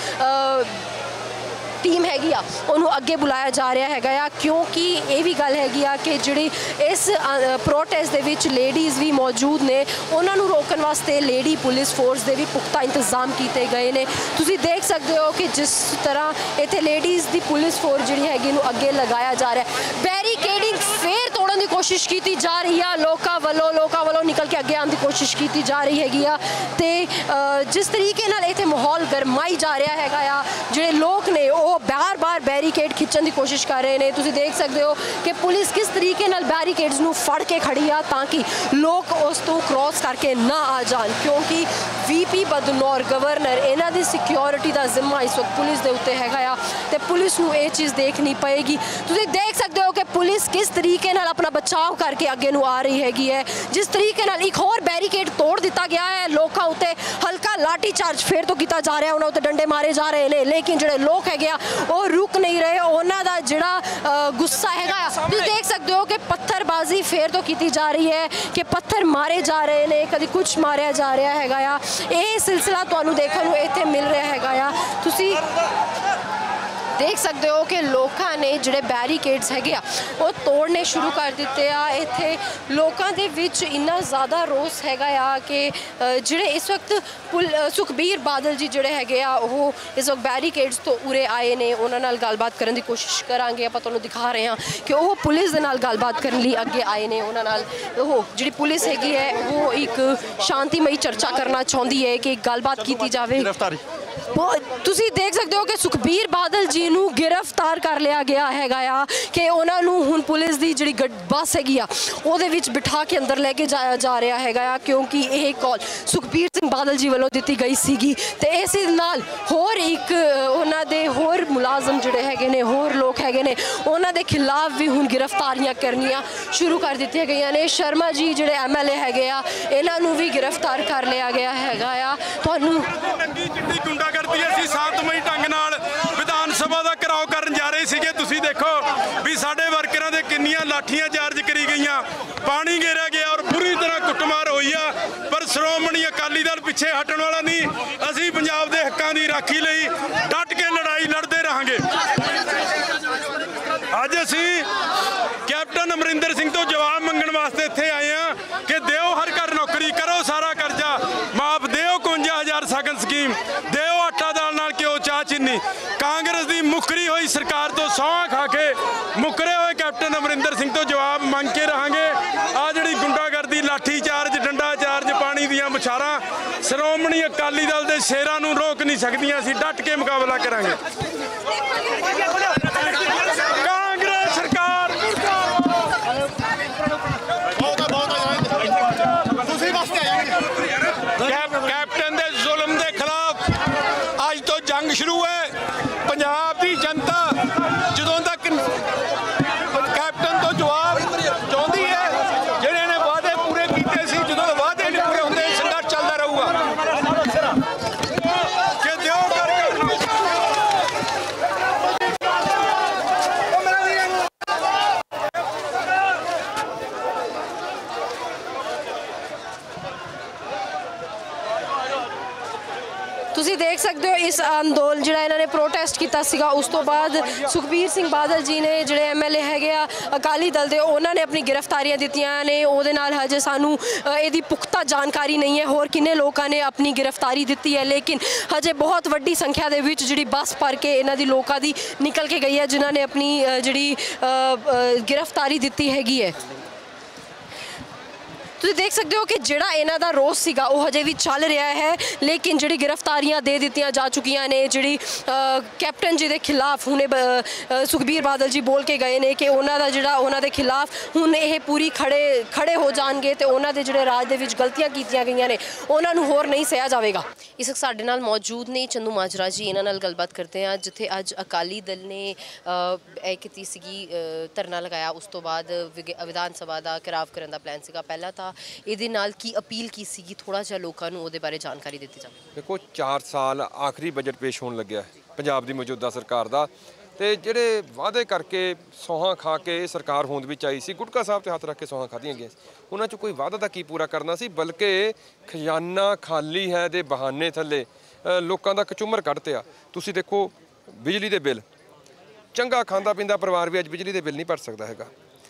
ਟੀਮ ਹੈਗੀ ਆ ਉਹਨੂੰ ਅੱਗੇ ਬੁਲਾਇਆ ਜਾ ਰਿਹਾ ਹੈਗਾ ਆ, ਕਿਉਂਕਿ ਇਹ ਵੀ ਗੱਲ ਹੈਗੀ ਆ ਕਿ ਜਿਹੜੀ ਇਸ ਪ੍ਰੋਟੈਸਟ ਦੇ ਵਿੱਚ ਲੇਡੀਜ਼ ਵੀ ਮੌਜੂਦ ਨੇ, ਉਹਨਾਂ ਨੂੰ ਰੋਕਣ ਵਾਸਤੇ ਲੇਡੀ ਪੁਲਿਸ ਫੋਰਸ ਦੇ ਵੀ ਪੁਖਤਾ ਇੰਤਜ਼ਾਮ ਕੀਤੇ ਗਏ ਨੇ। ਤੁਸੀਂ ਦੇਖ ਸਕਦੇ ਹੋ ਕਿ ਜਿਸ ਤਰ੍ਹਾਂ ਇੱਥੇ ਲੇਡੀਜ਼ ਦੀ ਪੁਲਿਸ ਫੋਰਸ ਜਿਹੜੀ ਹੈਗੀ ਨੂੰ ਅੱਗੇ ਲਗਾਇਆ ਜਾ ਰਿਹਾ, ਬੈਰੀਕੇਡਿੰਗ ਫੇਰ ਤੋੜਨ ਦੀ ਕੋਸ਼ਿਸ਼ ਕੀਤੀ ਜਾ ਰਹੀ ਆ ਲੋਕਾਂ ਵੱਲੋਂ ਨਿਕਲ ਕੇ ਅੱਗੇ ਆਉਣ ਦੀ ਕੋਸ਼ਿਸ਼ ਕੀਤੀ ਜਾ ਰਹੀ ਹੈਗੀ ਆ। ਤੇ ਜਿਸ ਤਰੀਕੇ ਨਾਲ ਇੱਥੇ ਮਾਹੌਲ ਗਰਮਾਈ ਜਾ ਰਿਹਾ ਹੈਗਾ ਆ, ਜਿਹੜੇ ਲੋਕ ਨੇ ਉਹ ਬਾਰ-ਬਾਰ ਬੈਰੀਕੇਡ ਖਿੱਚਣ ਦੀ ਕੋਸ਼ਿਸ਼ ਕਰ ਰਹੇ ਨੇ। ਤੁਸੀਂ ਦੇਖ ਸਕਦੇ ਹੋ ਕਿ ਪੁਲਿਸ ਕਿਸ ਤਰੀਕੇ ਨਾਲ ਬੈਰੀਕੇਡਸ ਨੂੰ ਫੜ ਕੇ ਖੜੀ ਆ ਤਾਂ ਕਿ ਲੋਕ ਉਸ ਤੋਂ ਕ੍ਰੋਸ ਕਰਕੇ ਨਾ ਆ ਜਾਣ, ਕਿਉਂਕਿ ਵੀਪੀ ਬਦਨੌਰ ਗਵਰਨਰ, ਇਹਨਾਂ ਦੀ ਸਿਕਿਉਰਿਟੀ ਦਾ ਜ਼ਿੰਮਾ ਇਸ ਵਕਤ ਪੁਲਿਸ ਦੇ ਉੱਤੇ ਹੈਗਾ ਆ ਤੇ ਪੁਲਿਸ ਨੂੰ ਇਹ ਚੀਜ਼ ਦੇਖਣੀ ਪਏਗੀ। ਤੁਸੀਂ ਦੇਖ ਸਕਦੇ ਹੋ ਕਿ ਪੁਲਿਸ ਕਿਸ ਤਰੀਕੇ ਨਾਲ ਆਪਣਾ ਬਚਾਅ ਕਰਕੇ ਅੱਗੇ ਨੂੰ ਆ ਰਹੀ ਹੈਗੀ ਹੈ। ਜਿਸ ਤਰੀਕੇ ਨਾਲ ਇੱਕ ਹੋਰ ਬੈਰੀਕੇਡ ਤੋੜ ਦਿੱਤਾ ਗਿਆ ਹੈ, ਲੋਕਾਂ ਉੱਤੇ ਹਲਕਾ ਲਾਠੀ ਚਾਰਜ ਫੇਰ ਤੋਂ ਕੀਤਾ ਜਾ ਰਿਹਾ, ਉਹਨਾਂ ਉੱਤੇ ਡੰਡੇ ਮਾਰੇ ਜਾ ਰਹੇ ਨੇ, ਲੇਕਿਨ ਜਿਹੜੇ ਲੋਕ ਹੈਗੇ ਆ ਉਹ ਰੁਕ ਨਹੀਂ ਰਹੇ। ਉਹਨਾਂ ਦਾ ਜਿਹੜਾ ਗੁੱਸਾ ਹੈਗਾ ਆ, ਤੁਸੀਂ ਦੇਖ ਸਕਦੇ ਹੋ ਕਿ ਪੱਥਰਬਾਜ਼ੀ ਫੇਰ ਤੋਂ ਕੀਤੀ ਜਾ ਰਹੀ ਹੈ, ਕਿ ਪੱਥਰ ਮਾਰੇ ਜਾ ਰਹੇ ਨੇ, ਕਦੀ ਕੁਝ ਮਾਰਿਆ ਜਾ ਰਿਹਾ ਹੈਗਾ ਆ। ਇਹ ਸਿਲਸਿਲਾ ਤੁਹਾਨੂੰ ਦੇਖਣ ਨੂੰ ਇੱਥੇ ਮਿਲ ਰਿਹਾ ਹੈਗਾ ਆ। ਤੁਸੀਂ ਦੇਖ ਸਕਦੇ ਹੋ ਕਿ ਲੋਕਾਂ ਨੇ ਜਿਹੜੇ ਬੈਰੀਕੇਡਸ ਹੈਗੇ ਆ ਉਹ ਤੋੜਨੇ ਸ਼ੁਰੂ ਕਰ ਦਿੱਤੇ ਆ। ਇੱਥੇ ਲੋਕਾਂ ਦੇ ਵਿੱਚ ਇੰਨਾ ਜ਼ਿਆਦਾ ਰੋਸ ਹੈਗਾ ਆ ਕਿ ਜਿਹੜੇ ਇਸ ਵਕਤ ਸੁਖਬੀਰ ਬਾਦਲ ਜੀ ਜਿਹੜੇ ਹੈਗੇ ਆ ਉਹ ਇਸ ਵਕਤ ਬੈਰੀਕੇਡਸ ਤੋਂ ਉਰੇ ਆਏ ਨੇ। ਉਹਨਾਂ ਨਾਲ ਗੱਲਬਾਤ ਕਰਨ ਦੀ ਕੋਸ਼ਿਸ਼ ਕਰਾਂਗੇ। ਆਪਾਂ ਤੁਹਾਨੂੰ ਦਿਖਾ ਰਹੇ ਹਾਂ ਕਿ ਉਹ ਪੁਲਿਸ ਦੇ ਨਾਲ ਗੱਲਬਾਤ ਕਰਨ ਲਈ ਅੱਗੇ ਆਏ ਨੇ। ਉਹਨਾਂ ਨਾਲ ਉਹ ਜਿਹੜੀ ਪੁਲਿਸ ਹੈਗੀ ਹੈ ਉਹ ਇੱਕ ਸ਼ਾਂਤੀਮਈ ਚਰਚਾ ਕਰਨਾ ਚਾਹੁੰਦੀ ਹੈ ਕਿ ਗੱਲਬਾਤ ਕੀਤੀ ਜਾਵੇ। ਤੁਸੀਂ ਦੇਖ ਸਕਦੇ ਹੋ ਕਿ ਸੁਖਬੀਰ ਬਾਦਲ ਜੀ ਨੂੰ ਗ੍ਰਿਫਤਾਰ ਕਰ ਲਿਆ ਗਿਆ ਹੈਗਾ ਆ ਕਿ ਉਹਨਾਂ ਨੂੰ ਹੁਣ ਪੁਲਿਸ ਦੀ ਜਿਹੜੀ ਬੱਸ ਹੈਗੀ ਆ ਉਹਦੇ ਵਿੱਚ ਬਿਠਾ ਕੇ ਅੰਦਰ ਲੈ ਕੇ ਜਾਇਆ ਜਾ ਰਿਹਾ ਹੈਗਾ ਆ, ਕਿਉਂਕਿ ਇਹ ਕਾਲ ਸੁਖਬੀਰ ਸਿੰਘ ਬਾਦਲ ਜੀ ਵੱਲੋਂ ਦਿੱਤੀ ਗਈ ਸੀਗੀ। ਤੇ ਇਸ ਨਾਲ ਹੋਰ ਇੱਕ ਉਹਨਾਂ ਦੇ ਹੋਰ ਮੁਲਾਜ਼ਮ ਜਿਹੜੇ ਹੈਗੇ ਨੇ, ਹੋਰ ਲੋਕ ਹੈਗੇ ਨੇ, ਉਹਨਾਂ ਦੇ ਖਿਲਾਫ ਵੀ ਹੁਣ ਗ੍ਰਿਫਤਾਰੀਆਂ ਕਰਨੀਆਂ ਸ਼ੁਰੂ ਕਰ ਦਿੱਤੀਆਂ ਗਈਆਂ ਨੇ। ਸ਼ਰਮਾ ਜੀ ਜਿਹੜੇ MLA ਹੈਗੇ ਆ, ਇਹਨਾਂ ਨੂੰ ਵੀ ਗ੍ਰਿਫਤਾਰ ਕਰ ਲਿਆ ਗਿਆ ਹੈਗਾ ਆ। ਤੁਹਾਨੂੰ
ਗੁੰਡਾਗਰਦੀ ਅਸੀਂ ਸ਼ਾਂਤਮਈ ਢੰਗ ਨਾਲ ਵਿਧਾਨ ਸਭਾ ਦਾ ਘਿਰਾਓ ਕਰਨ ਜਾ ਰਹੇ ਸੀਗੇ। ਤੁਸੀਂ ਦੇਖੋ ਵੀ ਸਾਡੇ ਵਰਕਰਾਂ ਦੇ ਕਿੰਨੀਆਂ ਲਾਠੀਆਂ ਚਾਰਜ ਕਰੀ ਗਈਆਂ, ਪਾਣੀ ਘੇਰਿਆ ਗਿਆ ਔਰ ਪੂਰੀ ਤਰ੍ਹਾਂ ਕੁੱਟਮਾਰ ਹੋਈ ਆ। ਪਰ ਸ਼੍ਰੋਮਣੀ ਅਕਾਲੀ ਦਲ ਪਿੱਛੇ ਹਟਣ ਵਾਲਾ ਨਹੀਂ। ਅਸੀਂ ਪੰਜਾਬ ਦੇ ਹੱਕਾਂ ਦੀ ਰਾਖੀ ਲਈ ਡਟ ਕੇ ਲੜਾਈ ਲੜਦੇ ਰਹਾਂਗੇ। ਅੱਜ ਅਸੀਂ ਕੈਪਟਨ ਅਮਰਿੰਦਰ ਸਿੰਘ ਤੋਂ ਜਵਾਬ ਮੰਗਣ ਵਾਸਤੇ ਇੱਥੇ ਆਏ ਆ ਕਿ ਦਿਓ ਹਰ ਘਰ ਨੌਕਰੀ, ਕਰੋ ਸਾਰਾ ਕਰਜ਼ਾ ਮਾਫ, ਦਿਓ 51,000 ਸਗਨ ਸਕੀਮ, ਦਿਓ ਆਟਾ ਦਾਲ ਨਾਲ ਘਿਓ ਚਾਹ ਚੀਨੀ। ਕਾਂਗਰਸ ਦੀ ਮੁੱਕਰੀ ਹੋਈ ਸਰਕਾਰ ਤੋਂ ਸਹੁੰ ਖਾ ਕੇ ਮੁੱਕਰੇ ਹੋਏ ਕੈਪਟਨ ਅਮਰਿੰਦਰ ਸਿੰਘ ਤੋਂ ਜਵਾਬ ਮੰਗ ਕੇ ਰਹਾਂਗੇ। ਆ ਜਿਹੜੀ ਗੁੰਡਾਗਰਦੀ, ਲਾਠੀ ਚਾਰਜ, ਡੰਡਾ ਚਾਰਜ, ਪਾਣੀ ਦੀਆਂ ਬੁਛਾਰਾਂ ਸ਼੍ਰੋਮਣੀ ਅਕਾਲੀ ਦਲ ਦੇ ਸ਼ੇਰਾਂ ਨੂੰ ਰੋਕ ਨਹੀਂ ਸਕਦੀਆਂ। ਅਸੀਂ ਡਟ ਕੇ ਮੁਕਾਬਲਾ ਕਰਾਂਗੇ। ਕਾਂਗਰਸ ਸਰਕਾਰ ਕੈਪਟਨ ਦੇ ਜ਼ੁਲਮ ਦੇ ਖਿਲਾਫ ਅੱਜ ਤੋਂ ਜੰਗ ਸ਼ੁਰੂ ਹੈ। ਪੰਜਾਬ ਦੀ ਜਨਤਾ ਜਦੋਂ ਤੱਕ ਕੈਪਟਨ ਤੋਂ ਜਵਾਬ ਚਾਹੁੰਦੀ ਹੈ, ਜਿਹੜੇ ਨੇ ਵਾਅਦੇ ਪੂਰੇ ਕੀਤੇ ਸੀ, ਜਦੋਂ ਵਾਅਦੇ ਨਹੀਂ ਪੂਰੇ ਹੁੰਦੇ ਸੰਘਰਸ਼ ਚੱਲਦਾ ਰਹੂਗਾ। ਕਿ ਦਿਓ
ਤੁਸੀਂ ਦੇਖ ਸਕਦੇ ਹੋ ਇਸ ਅੰਦੋਲਨ ਜਿਹੜਾ ਇਹਨਾਂ ਨੇ ਪ੍ਰੋਟੈਸਟ ਕੀਤਾ ਸੀਗਾ, ਉਸ ਤੋਂ ਬਾਅਦ ਸੁਖਬੀਰ ਸਿੰਘ ਬਾਦਲ ਜੀ ਨੇ ਜਿਹੜੇ MLA ਹੈਗੇ ਆ ਅਕਾਲੀ ਦਲ ਦੇ, ਉਹਨਾਂ ਨੇ ਆਪਣੀ ਗ੍ਰਿਫਤਾਰੀਆਂ ਦਿੱਤੀਆਂ ਨੇ। ਉਹਦੇ ਨਾਲ ਹਜੇ ਸਾਨੂੰ ਇਹਦੀ ਪੁਖਤਾ ਜਾਣਕਾਰੀ ਨਹੀਂ ਹੈ ਹੋਰ ਕਿੰਨੇ ਲੋਕਾਂ ਨੇ ਆਪਣੀ ਗ੍ਰਿਫਤਾਰੀ ਦਿੱਤੀ ਹੈ, ਲੇਕਿਨ ਹਜੇ ਬਹੁਤ ਵੱਡੀ ਸੰਖਿਆ ਦੇ ਵਿੱਚ ਜਿਹੜੀ ਬੱਸ ਭਰ ਕੇ ਇਹਨਾਂ ਦੀ ਲੋਕਾਂ ਦੀ ਨਿਕਲ ਕੇ ਗਈ ਹੈ, ਜਿਨ੍ਹਾਂ ਨੇ ਆਪਣੀ ਜਿਹੜੀ ਗ੍ਰਿਫਤਾਰੀ ਦਿੱਤੀ ਹੈਗੀ ਹੈ। ਤੁਸੀਂ ਦੇਖ ਸਕਦੇ ਹੋ ਕਿ ਜਿਹੜਾ ਇਹਨਾਂ ਦਾ ਰੋਸ ਸੀਗਾ ਉਹ ਹਜੇ ਵੀ ਚੱਲ ਰਿਹਾ ਹੈ, ਲੇਕਿਨ ਜਿਹੜੀ ਗ੍ਰਿਫਤਾਰੀਆਂ ਦੇ ਦਿੱਤੀਆਂ ਜਾ ਚੁੱਕੀਆਂ ਨੇ, ਜਿਹੜੀ ਕੈਪਟਨ ਜੀ ਦੇ ਖਿਲਾਫ ਹੁਣੇ ਸੁਖਬੀਰ ਬਾਦਲ ਜੀ ਬੋਲ ਕੇ ਗਏ ਨੇ ਕਿ ਉਹਨਾਂ ਦਾ ਜਿਹੜਾ ਉਹਨਾਂ ਦੇ ਖਿਲਾਫ ਹੁਣ ਇਹ ਪੂਰੀ ਖੜੇ ਹੋ ਜਾਣਗੇ ਤੇ ਉਹਨਾਂ ਦੇ ਜਿਹੜੇ ਰਾਜ ਦੇ ਵਿੱਚ ਗਲਤੀਆਂ ਕੀਤੀਆਂ ਗਈਆਂ ਨੇ ਉਹਨਾਂ ਨੂੰ ਹੋਰ ਨਹੀਂ ਸਹਿਆ ਜਾਵੇਗਾ। ਇਸ ਵਕਤ ਸਾਡੇ ਨਾਲ ਮੌਜੂਦ ਨੇ ਚੰਦੂ ਮਾਜਰਾ ਜੀ, ਇਹਨਾਂ ਨਾਲ ਗੱਲਬਾਤ ਕਰਦੇ ਹਾਂ। ਜਿੱਥੇ ਅੱਜ ਅਕਾਲੀ ਦਲ ਨੇ ਇਹ ਕੀਤੀ ਸੀਗੀ ਧਰਨਾ ਲਗਾਇਆ, ਉਸ ਤੋਂ ਬਾਅਦ ਵਿਧਾਨ ਸਭਾ ਦਾ ਘਿਰਾਵ ਕਰਨ ਦਾ ਪਲਾਨ ਸੀਗਾ, ਪਹਿਲਾਂ ਤਾਂ ਇਹਦੇ ਨਾਲ ਕੀ ਅਪੀਲ ਕੀ ਸੀਗੀ, ਥੋੜਾ ਜਿਹਾ ਲੋਕਾਂ ਨੂੰ ਉਹਦੇ ਬਾਰੇ ਜਾਣਕਾਰੀ ਦਿੱਤੀ ਜਾਵੇ।
ਦੇਖੋ 4 ਸਾਲ ਆਖਰੀ ਬਜਟ ਪੇਸ਼ ਹੋਣ ਲੱਗਿਆ ਪੰਜਾਬ ਦੀ ਮੌਜੂਦਾ ਸਰਕਾਰ ਦਾ, ਤੇ ਜਿਹੜੇ ਵਾਅਦੇ ਕਰਕੇ ਸੌਹਾਂ ਖਾ ਕੇ ਸਰਕਾਰ ਹੋਂਦ ਵਿੱਚ ਆਈ ਸੀ, ਗੁਟਕਾ ਸਾਹਿਬ ਤੇ ਹੱਥ ਰੱਖ ਕੇ ਸੌਹਾਂ ਖਾਧੀਆਂ ਗਈਆਂ, ਉਹਨਾਂ 'ਚ ਕੋਈ ਵਾਅਦਾ ਤਾਂ ਕੀ ਪੂਰਾ ਕਰਨਾ ਸੀ, ਬਲਕਿ ਖਜ਼ਾਨਾ ਖਾਲੀ ਹੈ ਦੇ ਬਹਾਨੇ ਥੱਲੇ ਲੋਕਾਂ ਦਾ ਕਚੂਮਰ ਕੱਢਤਿਆ। ਤੁਸੀਂ ਦੇਖੋ ਬਿਜਲੀ ਦੇ ਬਿੱਲ, ਚੰਗਾ ਖਾਂਦਾ ਪੀਂਦਾ ਪਰਿਵਾਰ ਵੀ ਅੱਜ ਬਿਜਲੀ ਦੇ ਬਿੱਲ ਨਹੀਂ ਭਰ ਸਕਦਾ ਹੈਗਾ।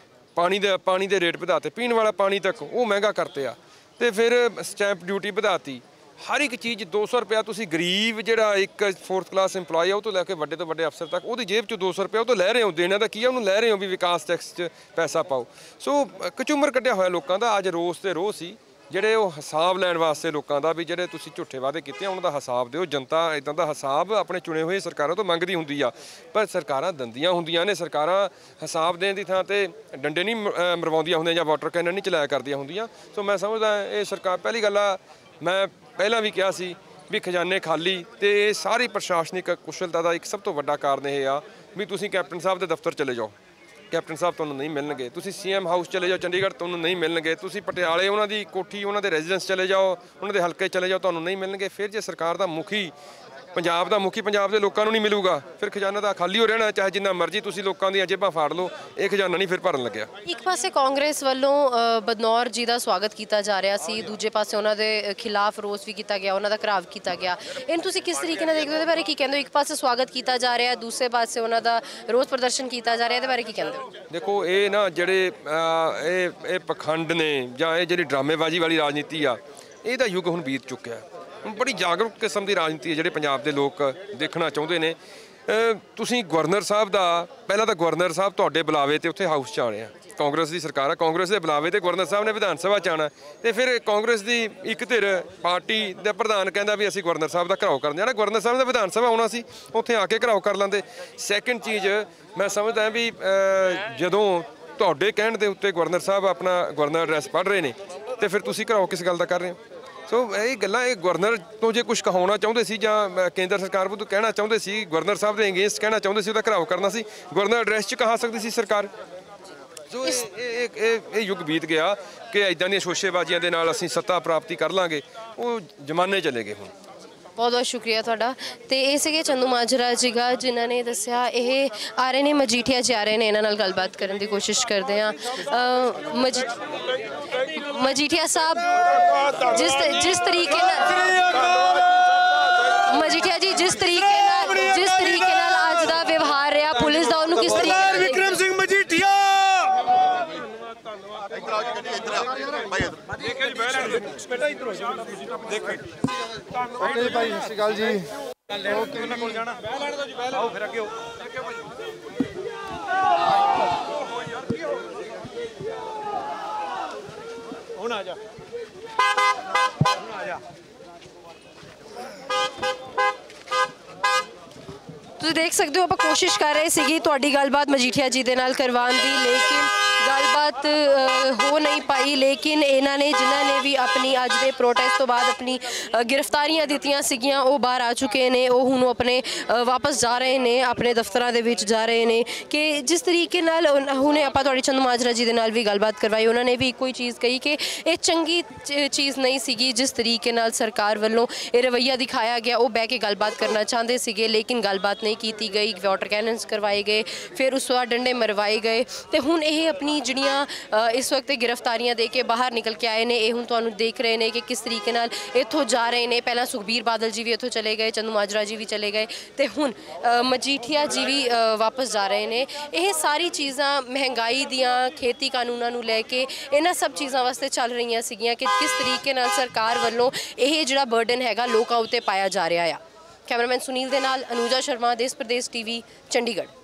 ਪਾਣੀ ਦੇ ਰੇਟ ਵਧਾਤੇ, ਪੀਣ ਵਾਲਾ ਪਾਣੀ ਤੱਕ ਉਹ ਮਹਿੰਗਾ ਕਰਤੇ ਆ, ਤੇ ਫਿਰ ਸਟੈਂਪ ਡਿਊਟੀ ਵਧਾਤੀ। ਹਰ ਇੱਕ ਚੀਜ਼ 200 ਰੁਪਇਆ, ਤੁਸੀਂ ਗਰੀਬ ਜਿਹੜਾ ਇੱਕ 4th ਕਲਾਸ ਇੰਪਲਾਈ ਆ ਉਹ ਤੋਂ ਲੈ ਕੇ ਵੱਡੇ ਤੋਂ ਵੱਡੇ ਅਫਸਰ ਤੱਕ ਉਹਦੀ ਜੇਬ 'ਚੋਂ 200 ਰੁਪਇਆ ਉਹ ਤੋਂ ਲੈ ਰਹੇ ਹੋ। ਦੇਣਾ ਤਾਂ ਕੀ ਆ, ਉਹਨੂੰ ਲੈ ਰਹੇ ਹੋ ਵੀ ਵਿਕਾਸ ਟੈਕਸ 'ਚ ਪੈਸਾ ਪਾਓ। ਸੋ ਕਚੂਮਰ ਕੱਢਿਆ ਹੋਇਆ ਲੋਕਾਂ ਦਾ ਅੱਜ ਰੋਸ ਤੇ ਰੋਹ ਸੀ, ਜਿਹੜੇ ਉਹ ਹਿਸਾਬ ਲੈਣ ਵਾਸਤੇ ਲੋਕਾਂ ਦਾ ਵੀ ਜਿਹੜੇ ਤੁਸੀਂ ਝੂਠੇ ਵਾਅਦੇ ਕੀਤੇ ਉਹਨਾਂ ਦਾ ਹਿਸਾਬ ਦਿਓ। ਜਨਤਾ ਇੱਦਾਂ ਦਾ ਹਿਸਾਬ ਆਪਣੇ ਚੁਣੇ ਹੋਏ ਸਰਕਾਰਾਂ ਤੋਂ ਮੰਗਦੀ ਹੁੰਦੀ ਆ, ਪਰ ਸਰਕਾਰਾਂ ਦੰਦੀਆਂ ਹੁੰਦੀਆਂ ਨੇ। ਸਰਕਾਰਾਂ ਹਿਸਾਬ ਦੇਣ ਦੀ ਥਾਂ ਤੇ ਡੰਡੇ ਨਹੀਂ ਮਰਵਾਉਂਦੀਆਂ ਹੁੰਦੀਆਂ ਜਾਂ ਵਾਟਰ ਕੈਨਨ ਨਹੀਂ ਚਲਾਇਆ ਕਰਦੀਆਂ ਹੁੰਦੀਆਂ। ਸੋ ਮੈਂ ਸਮਝਦਾ ਇਹ ਸਰਕਾਰ, ਪਹਿਲੀ ਗੱਲ ਆ ਮੈਂ ਪਹਿਲਾਂ ਵੀ ਕਿਹਾ ਸੀ ਵੀ ਖਜ਼ਾਨੇ ਖਾਲੀ, ਤੇ ਇਹ ਸਾਰੀ ਪ੍ਰਸ਼ਾਸਨਿਕ ਕੁਸ਼ਲਤਾ ਦਾ ਇੱਕ ਸਭ ਤੋਂ ਵੱਡਾ ਕਾਰਨ ਇਹ ਆ ਵੀ ਤੁਸੀਂ ਕੈਪਟਨ ਸਾਹਿਬ ਦੇ ਦਫ਼ਤਰ ਚਲੇ ਜਾਓ, ਕੈਪਟਨ ਸਾਹਿਬ ਤੁਹਾਨੂੰ ਨਹੀਂ ਮਿਲਣਗੇ। ਤੁਸੀਂ CM ਹਾਊਸ ਚਲੇ ਜਾਓ ਚੰਡੀਗੜ੍ਹ, ਤੁਹਾਨੂੰ ਨਹੀਂ ਮਿਲਣਗੇ। ਤੁਸੀਂ ਪਟਿਆਲੇ ਉਹਨਾਂ ਦੀ ਕੋਠੀ, ਉਹਨਾਂ ਦੇ ਰੈਜ਼ੀਡੈਂਸ ਚਲੇ ਜਾਓ, ਉਹਨਾਂ ਦੇ ਹਲਕੇ ਚਲੇ ਜਾਓ, ਤੁਹਾਨੂੰ ਨਹੀਂ ਮਿਲਣਗੇ। ਫਿਰ ਜੇ ਸਰਕਾਰ ਦਾ ਮੁਖੀ ਪੰਜਾਬ ਦਾ ਮੁਖੀ ਪੰਜਾਬ ਦੇ ਲੋਕਾਂ ਨੂੰ ਨਹੀਂ ਮਿਲੂਗਾ, ਫਿਰ ਖਜ਼ਾਨਾ ਤਾਂ ਖਾਲੀ ਹੋ ਰਹਿਣਾ, ਚਾਹੇ ਜਿੰਨਾ ਮਰਜ਼ੀ ਤੁਸੀਂ ਲੋਕਾਂ ਦੀਆਂ ਜੇਬਾਂ ਫਾੜ ਲਓ, ਇਹ ਖਜ਼ਾਨਾ ਨਹੀਂ ਫਿਰ ਭਰਨ ਲੱਗਿਆ।
ਇੱਕ ਪਾਸੇ ਕਾਂਗਰਸ ਵੱਲੋਂ ਬਦਨੌਰ ਜੀ ਦਾ ਸਵਾਗਤ ਕੀਤਾ ਜਾ ਰਿਹਾ ਸੀ, ਦੂਜੇ ਪਾਸੇ ਉਹਨਾਂ ਦੇ ਖਿਲਾਫ ਰੋਸ ਵੀ ਕੀਤਾ ਗਿਆ, ਉਹਨਾਂ ਦਾ ਘਿਰਾਵ ਕੀਤਾ ਗਿਆ। ਇਹਨੂੰ ਤੁਸੀਂ ਕਿਸ ਤਰੀਕੇ ਨਾਲ ਦੇਖਦੇ ਹੋ, ਇਹਦੇ ਬਾਰੇ ਕੀ ਕਹਿੰਦੇ ਹੋ? ਇੱਕ ਪਾਸੇ ਸਵਾਗਤ ਕੀਤਾ ਜਾ ਰਿਹਾ, ਦੂਸਰੇ ਪਾਸੇ ਉਹਨਾਂ ਦਾ ਰੋਸ ਪ੍ਰਦਰਸ਼ਨ ਕੀਤਾ ਜਾ ਰਿਹਾ, ਇਹਦੇ ਬਾਰੇ ਕੀ ਕਹਿੰਦੇ ਹੋ?
ਦੇਖੋ ਇਹ ਨਾ ਜਿਹੜੇ ਇਹ ਪਖੰਡ ਨੇ ਜਾਂ ਇਹ ਜਿਹੜੀ ਡਰਾਮੇਬਾਜ਼ੀ ਵਾਲੀ ਰਾਜਨੀਤੀ ਆ, ਇਹਦਾ ਯੁੱਗ ਹੁਣ ਬੀਤ ਚੁੱਕਿਆ। ਬੜੀ ਜਾਗਰੂਕ ਕਿਸਮ ਦੀ ਰਾਜਨੀਤੀ ਹੈ ਜਿਹੜੇ ਪੰਜਾਬ ਦੇ ਲੋਕ ਦੇਖਣਾ ਚਾਹੁੰਦੇ ਨੇ। ਤੁਸੀਂ ਗਵਰਨਰ ਸਾਹਿਬ ਦਾ, ਪਹਿਲਾਂ ਤਾਂ ਗਵਰਨਰ ਸਾਹਿਬ ਤੁਹਾਡੇ ਬੁਲਾਵੇ ਤੇ ਉੱਥੇ ਹਾਊਸ 'ਚ ਆਉਣੇ ਆ, ਕਾਂਗਰਸ ਦੀ ਸਰਕਾਰ ਆ, ਕਾਂਗਰਸ ਦੇ ਬੁਲਾਵੇ ਤੇ ਗਵਰਨਰ ਸਾਹਿਬ ਨੇ ਵਿਧਾਨ ਸਭਾ 'ਚ ਆਉਣਾ, ਤੇ ਫਿਰ ਕਾਂਗਰਸ ਦੀ ਇੱਕ ਧਿਰ ਪਾਰਟੀ ਦਾ ਪ੍ਰਧਾਨ ਕਹਿੰਦਾ ਵੀ ਅਸੀਂ ਗਵਰਨਰ ਸਾਹਿਬ ਦਾ ਘਿਰਾਓ ਕਰਨ ਜਾਣਾ। ਗਵਰਨਰ ਸਾਹਿਬ ਦਾ ਵਿਧਾਨ ਸਭਾ ਆਉਣਾ ਸੀ, ਉੱਥੇ ਆ ਕੇ ਘਿਰਾਓ ਕਰ ਲੈਂਦੇ। ਸੈਕਿੰਡ ਚੀਜ਼ ਮੈਂ ਸਮਝਦਾ ਵੀ ਜਦੋਂ ਤੁਹਾਡੇ ਕਹਿਣ ਦੇ ਉੱਤੇ ਗਵਰਨਰ ਸਾਹਿਬ ਆਪਣਾ ਗਵਰਨਰ ਐਡਰੈਸ ਪੜ੍ਹ ਰਹੇ ਨੇ, ਤੇ ਫਿਰ ਤੁਸੀਂ ਘਿਰਾਓ ਕਿਸ ਗੱਲ ਦਾ ਕਰ ਰਹੇ ਹੋ? ਸੋ ਇਹ ਗੱਲਾਂ, ਇਹ ਗਵਰਨਰ ਤੋਂ ਜੇ ਕੁਝ ਕਹਾਉਣਾ ਚਾਹੁੰਦੇ ਸੀ ਜਾਂ ਕੇਂਦਰ ਸਰਕਾਰ ਵੱਲੋਂ ਕਹਿਣਾ ਚਾਹੁੰਦੇ ਸੀ, ਗਵਰਨਰ ਸਾਹਿਬ ਦੇ ਅਗੇਂਸਟ ਕਹਿਣਾ ਚਾਹੁੰਦੇ ਸੀ, ਉਹਦਾ ਘਿਰਾਓ ਕਰਨਾ ਸੀ, ਗਵਰਨਰ ਐਡਰੈਸ 'ਚ ਕਹਾ ਸਕਦੀ ਸੀ ਸਰਕਾਰ। ਸੋ ਇਹ ਯੁੱਗ ਬੀਤ ਗਿਆ ਕਿ ਇੱਦਾਂ ਦੀਆਂ ਸ਼ੋਸ਼ੇਬਾਜ਼ੀਆਂ ਦੇ ਨਾਲ ਅਸੀਂ ਸੱਤਾ ਪ੍ਰਾਪਤੀ ਕਰ ਲਾਂਗੇ, ਉਹ ਜ਼ਮਾਨੇ ਚਲੇ ਗਏ ਹੁਣ।
ਬਹੁਤ ਬਹੁਤ ਸ਼ੁਕਰੀਆ ਤੁਹਾਡਾ। ਤੇ ਇਹ ਸੀਗੇ ਚੰਦੂ ਮਾਜਰਾ ਜੀਗਾ, ਜਿਨ੍ਹਾਂ ਨੇ ਦੱਸਿਆ ਇਹ ਆ ਰਹੇ ਨੇ ਮਜੀਠੀਆ 'ਚ ਆ ਰਹੇ ਨੇ, ਇਹਨਾਂ ਨਾਲ ਗੱਲਬਾਤ ਕਰਨ ਦੀ ਕੋਸ਼ਿਸ਼ ਕਰਦੇ ਹਾਂ। ਮਜੀਠੀਆ ਸਾਹਿਬ, ਜਿਸ ਤਰੀਕੇ ਨਾਲ ਮਜੀਠੀਆ ਜੀ ਜਿਸ ਤਰੀਕੇ ਨਾਲ ਅੱਜ ਦਾ ਵਿਵਹਾਰ ਰਿਹਾ ਪੁਲਿਸ ਦਾ, ਉਹਨੂੰ ਕਿਸ ਤਰੀਕੇ ਨਾਲ
ਵਿਕਰਮ ਸਿੰਘ ਮਜੀਠੀਆ ਭਾਈ ਸਤਿ ਸ਼੍ਰੀ ਅਕਾਲ ਜੀ। ਆਓ ਫਿਰ ਅੱਗੇ ਹੁਣ ਆ ਜਾ।
ਤੁਸੀਂ ਦੇਖ ਸਕਦੇ ਹੋ ਆਪਾਂ ਕੋਸ਼ਿਸ਼ ਕਰ ਰਹੇ ਸੀਗੇ ਤੁਹਾਡੀ ਗੱਲਬਾਤ ਮਜੀਠੀਆ ਜੀ ਦੇ ਨਾਲ ਕਰਵਾਉਣ ਦੀ, ਲੇਕਿਨ ਗੱਲਬਾਤ ਹੋ ਨਹੀਂ ਪਾਈ। ਲੇਕਿਨ ਇਹਨਾਂ ਨੇ, ਜਿਨ੍ਹਾਂ ਨੇ ਵੀ ਆਪਣੀ ਅੱਜ ਦੇ ਪ੍ਰੋਟੈਸਟ ਤੋਂ ਬਾਅਦ ਆਪਣੀ ਗ੍ਰਿਫਤਾਰੀਆਂ ਦਿੱਤੀਆਂ ਸੀਗੀਆਂ, ਉਹ ਬਾਹਰ ਆ ਚੁੱਕੇ ਨੇ। ਉਹ ਹੁਣ ਆਪਣੇ ਵਾਪਸ ਜਾ ਰਹੇ ਨੇ, ਆਪਣੇ ਦਫ਼ਤਰਾਂ ਦੇ ਵਿੱਚ ਜਾ ਰਹੇ ਨੇ। ਕਿ ਜਿਸ ਤਰੀਕੇ ਨਾਲ ਹੁਣੇ ਆਪਾਂ ਤੁਹਾਡੀ ਚੰਦੂ ਮਾਜਰਾ ਜੀ ਦੇ ਨਾਲ ਵੀ ਗੱਲਬਾਤ ਕਰਵਾਈ, ਉਹਨਾਂ ਨੇ ਵੀ ਇੱਕੋ ਹੀ ਚੀਜ਼ ਕਹੀ ਕਿ ਇਹ ਚੰਗੀ ਚੀਜ਼ ਨਹੀਂ ਸੀਗੀ ਜਿਸ ਤਰੀਕੇ ਨਾਲ ਸਰਕਾਰ ਵੱਲੋਂ ਇਹ ਰਵੱਈਆ ਦਿਖਾਇਆ ਗਿਆ। ਉਹ ਬਹਿ ਕੇ ਗੱਲਬਾਤ ਕਰਨਾ ਚਾਹੁੰਦੇ ਸੀਗੇ, ਲੇਕਿਨ ਗੱਲਬਾਤ ਨਹੀਂ ਕੀਤੀ ਗਈ। ਵਾਟਰ ਕੈਨਨਸ ਕਰਵਾਏ ਗਏ, ਫਿਰ ਉਸ ਤੋਂ ਬਾਅਦ ਡੰਡੇ ਮਰਵਾਏ ਗਏ, ਤੇ ਹੁਣ ਇਹ ਆਪਣੀ ਜਿਹੜੀਆਂ ਇਸ ਵਕਤ ਗ੍ਰਿਫਤਾਰੀਆਂ ਦੇ ਕੇ ਬਾਹਰ ਨਿਕਲ ਕੇ ਆਏ ਨੇ। ਇਹ ਹੁਣ ਤੁਹਾਨੂੰ ਦੇਖ ਰਹੇ ਨੇ ਕਿ ਕਿਸ ਤਰੀਕੇ ਨਾਲ ਇੱਥੋਂ ਜਾ ਰਹੇ ਨੇ। ਪਹਿਲਾਂ ਸੁਖਬੀਰ ਬਾਦਲ ਜੀ ਵੀ ਇੱਥੋਂ ਚਲੇ ਗਏ, ਚੰਦੂ ਮਾਜਰਾ ਜੀ ਵੀ ਚਲੇ ਗਏ, ਤੇ ਹੁਣ ਮਜੀਠੀਆ ਜੀ ਵੀ ਵਾਪਸ ਜਾ ਰਹੇ ਨੇ। ਇਹ ਸਾਰੀ ਚੀਜ਼ਾਂ ਮਹਿੰਗਾਈ ਦੀਆਂ, ਖੇਤੀ ਕਾਨੂੰਨਾਂ ਨੂੰ ਲੈ ਕੇ, ਇਹਨਾਂ ਸਭ ਚੀਜ਼ਾਂ ਵਾਸਤੇ ਚੱਲ ਰਹੀਆਂ ਸੀਗੀਆਂ ਕਿ ਕਿਸ ਤਰੀਕੇ ਨਾਲ ਸਰਕਾਰ ਵੱਲੋਂ ਇਹ ਜਿਹੜਾ ਬਰਡਨ ਹੈਗਾ ਲੋਕਾਂ ਉੱਤੇ ਪਾਇਆ ਜਾ ਰਿਹਾ ਆ। ਕੈਮਰਾਮੈਨ ਸੁਨੀਲ ਦੇ ਨਾਲ ਅਨੂਜਾ ਸ਼ਰਮਾ, ਦੇਸ਼ ਪ੍ਰਦੇਸ਼ TV, ਚੰਡੀਗੜ੍ਹ।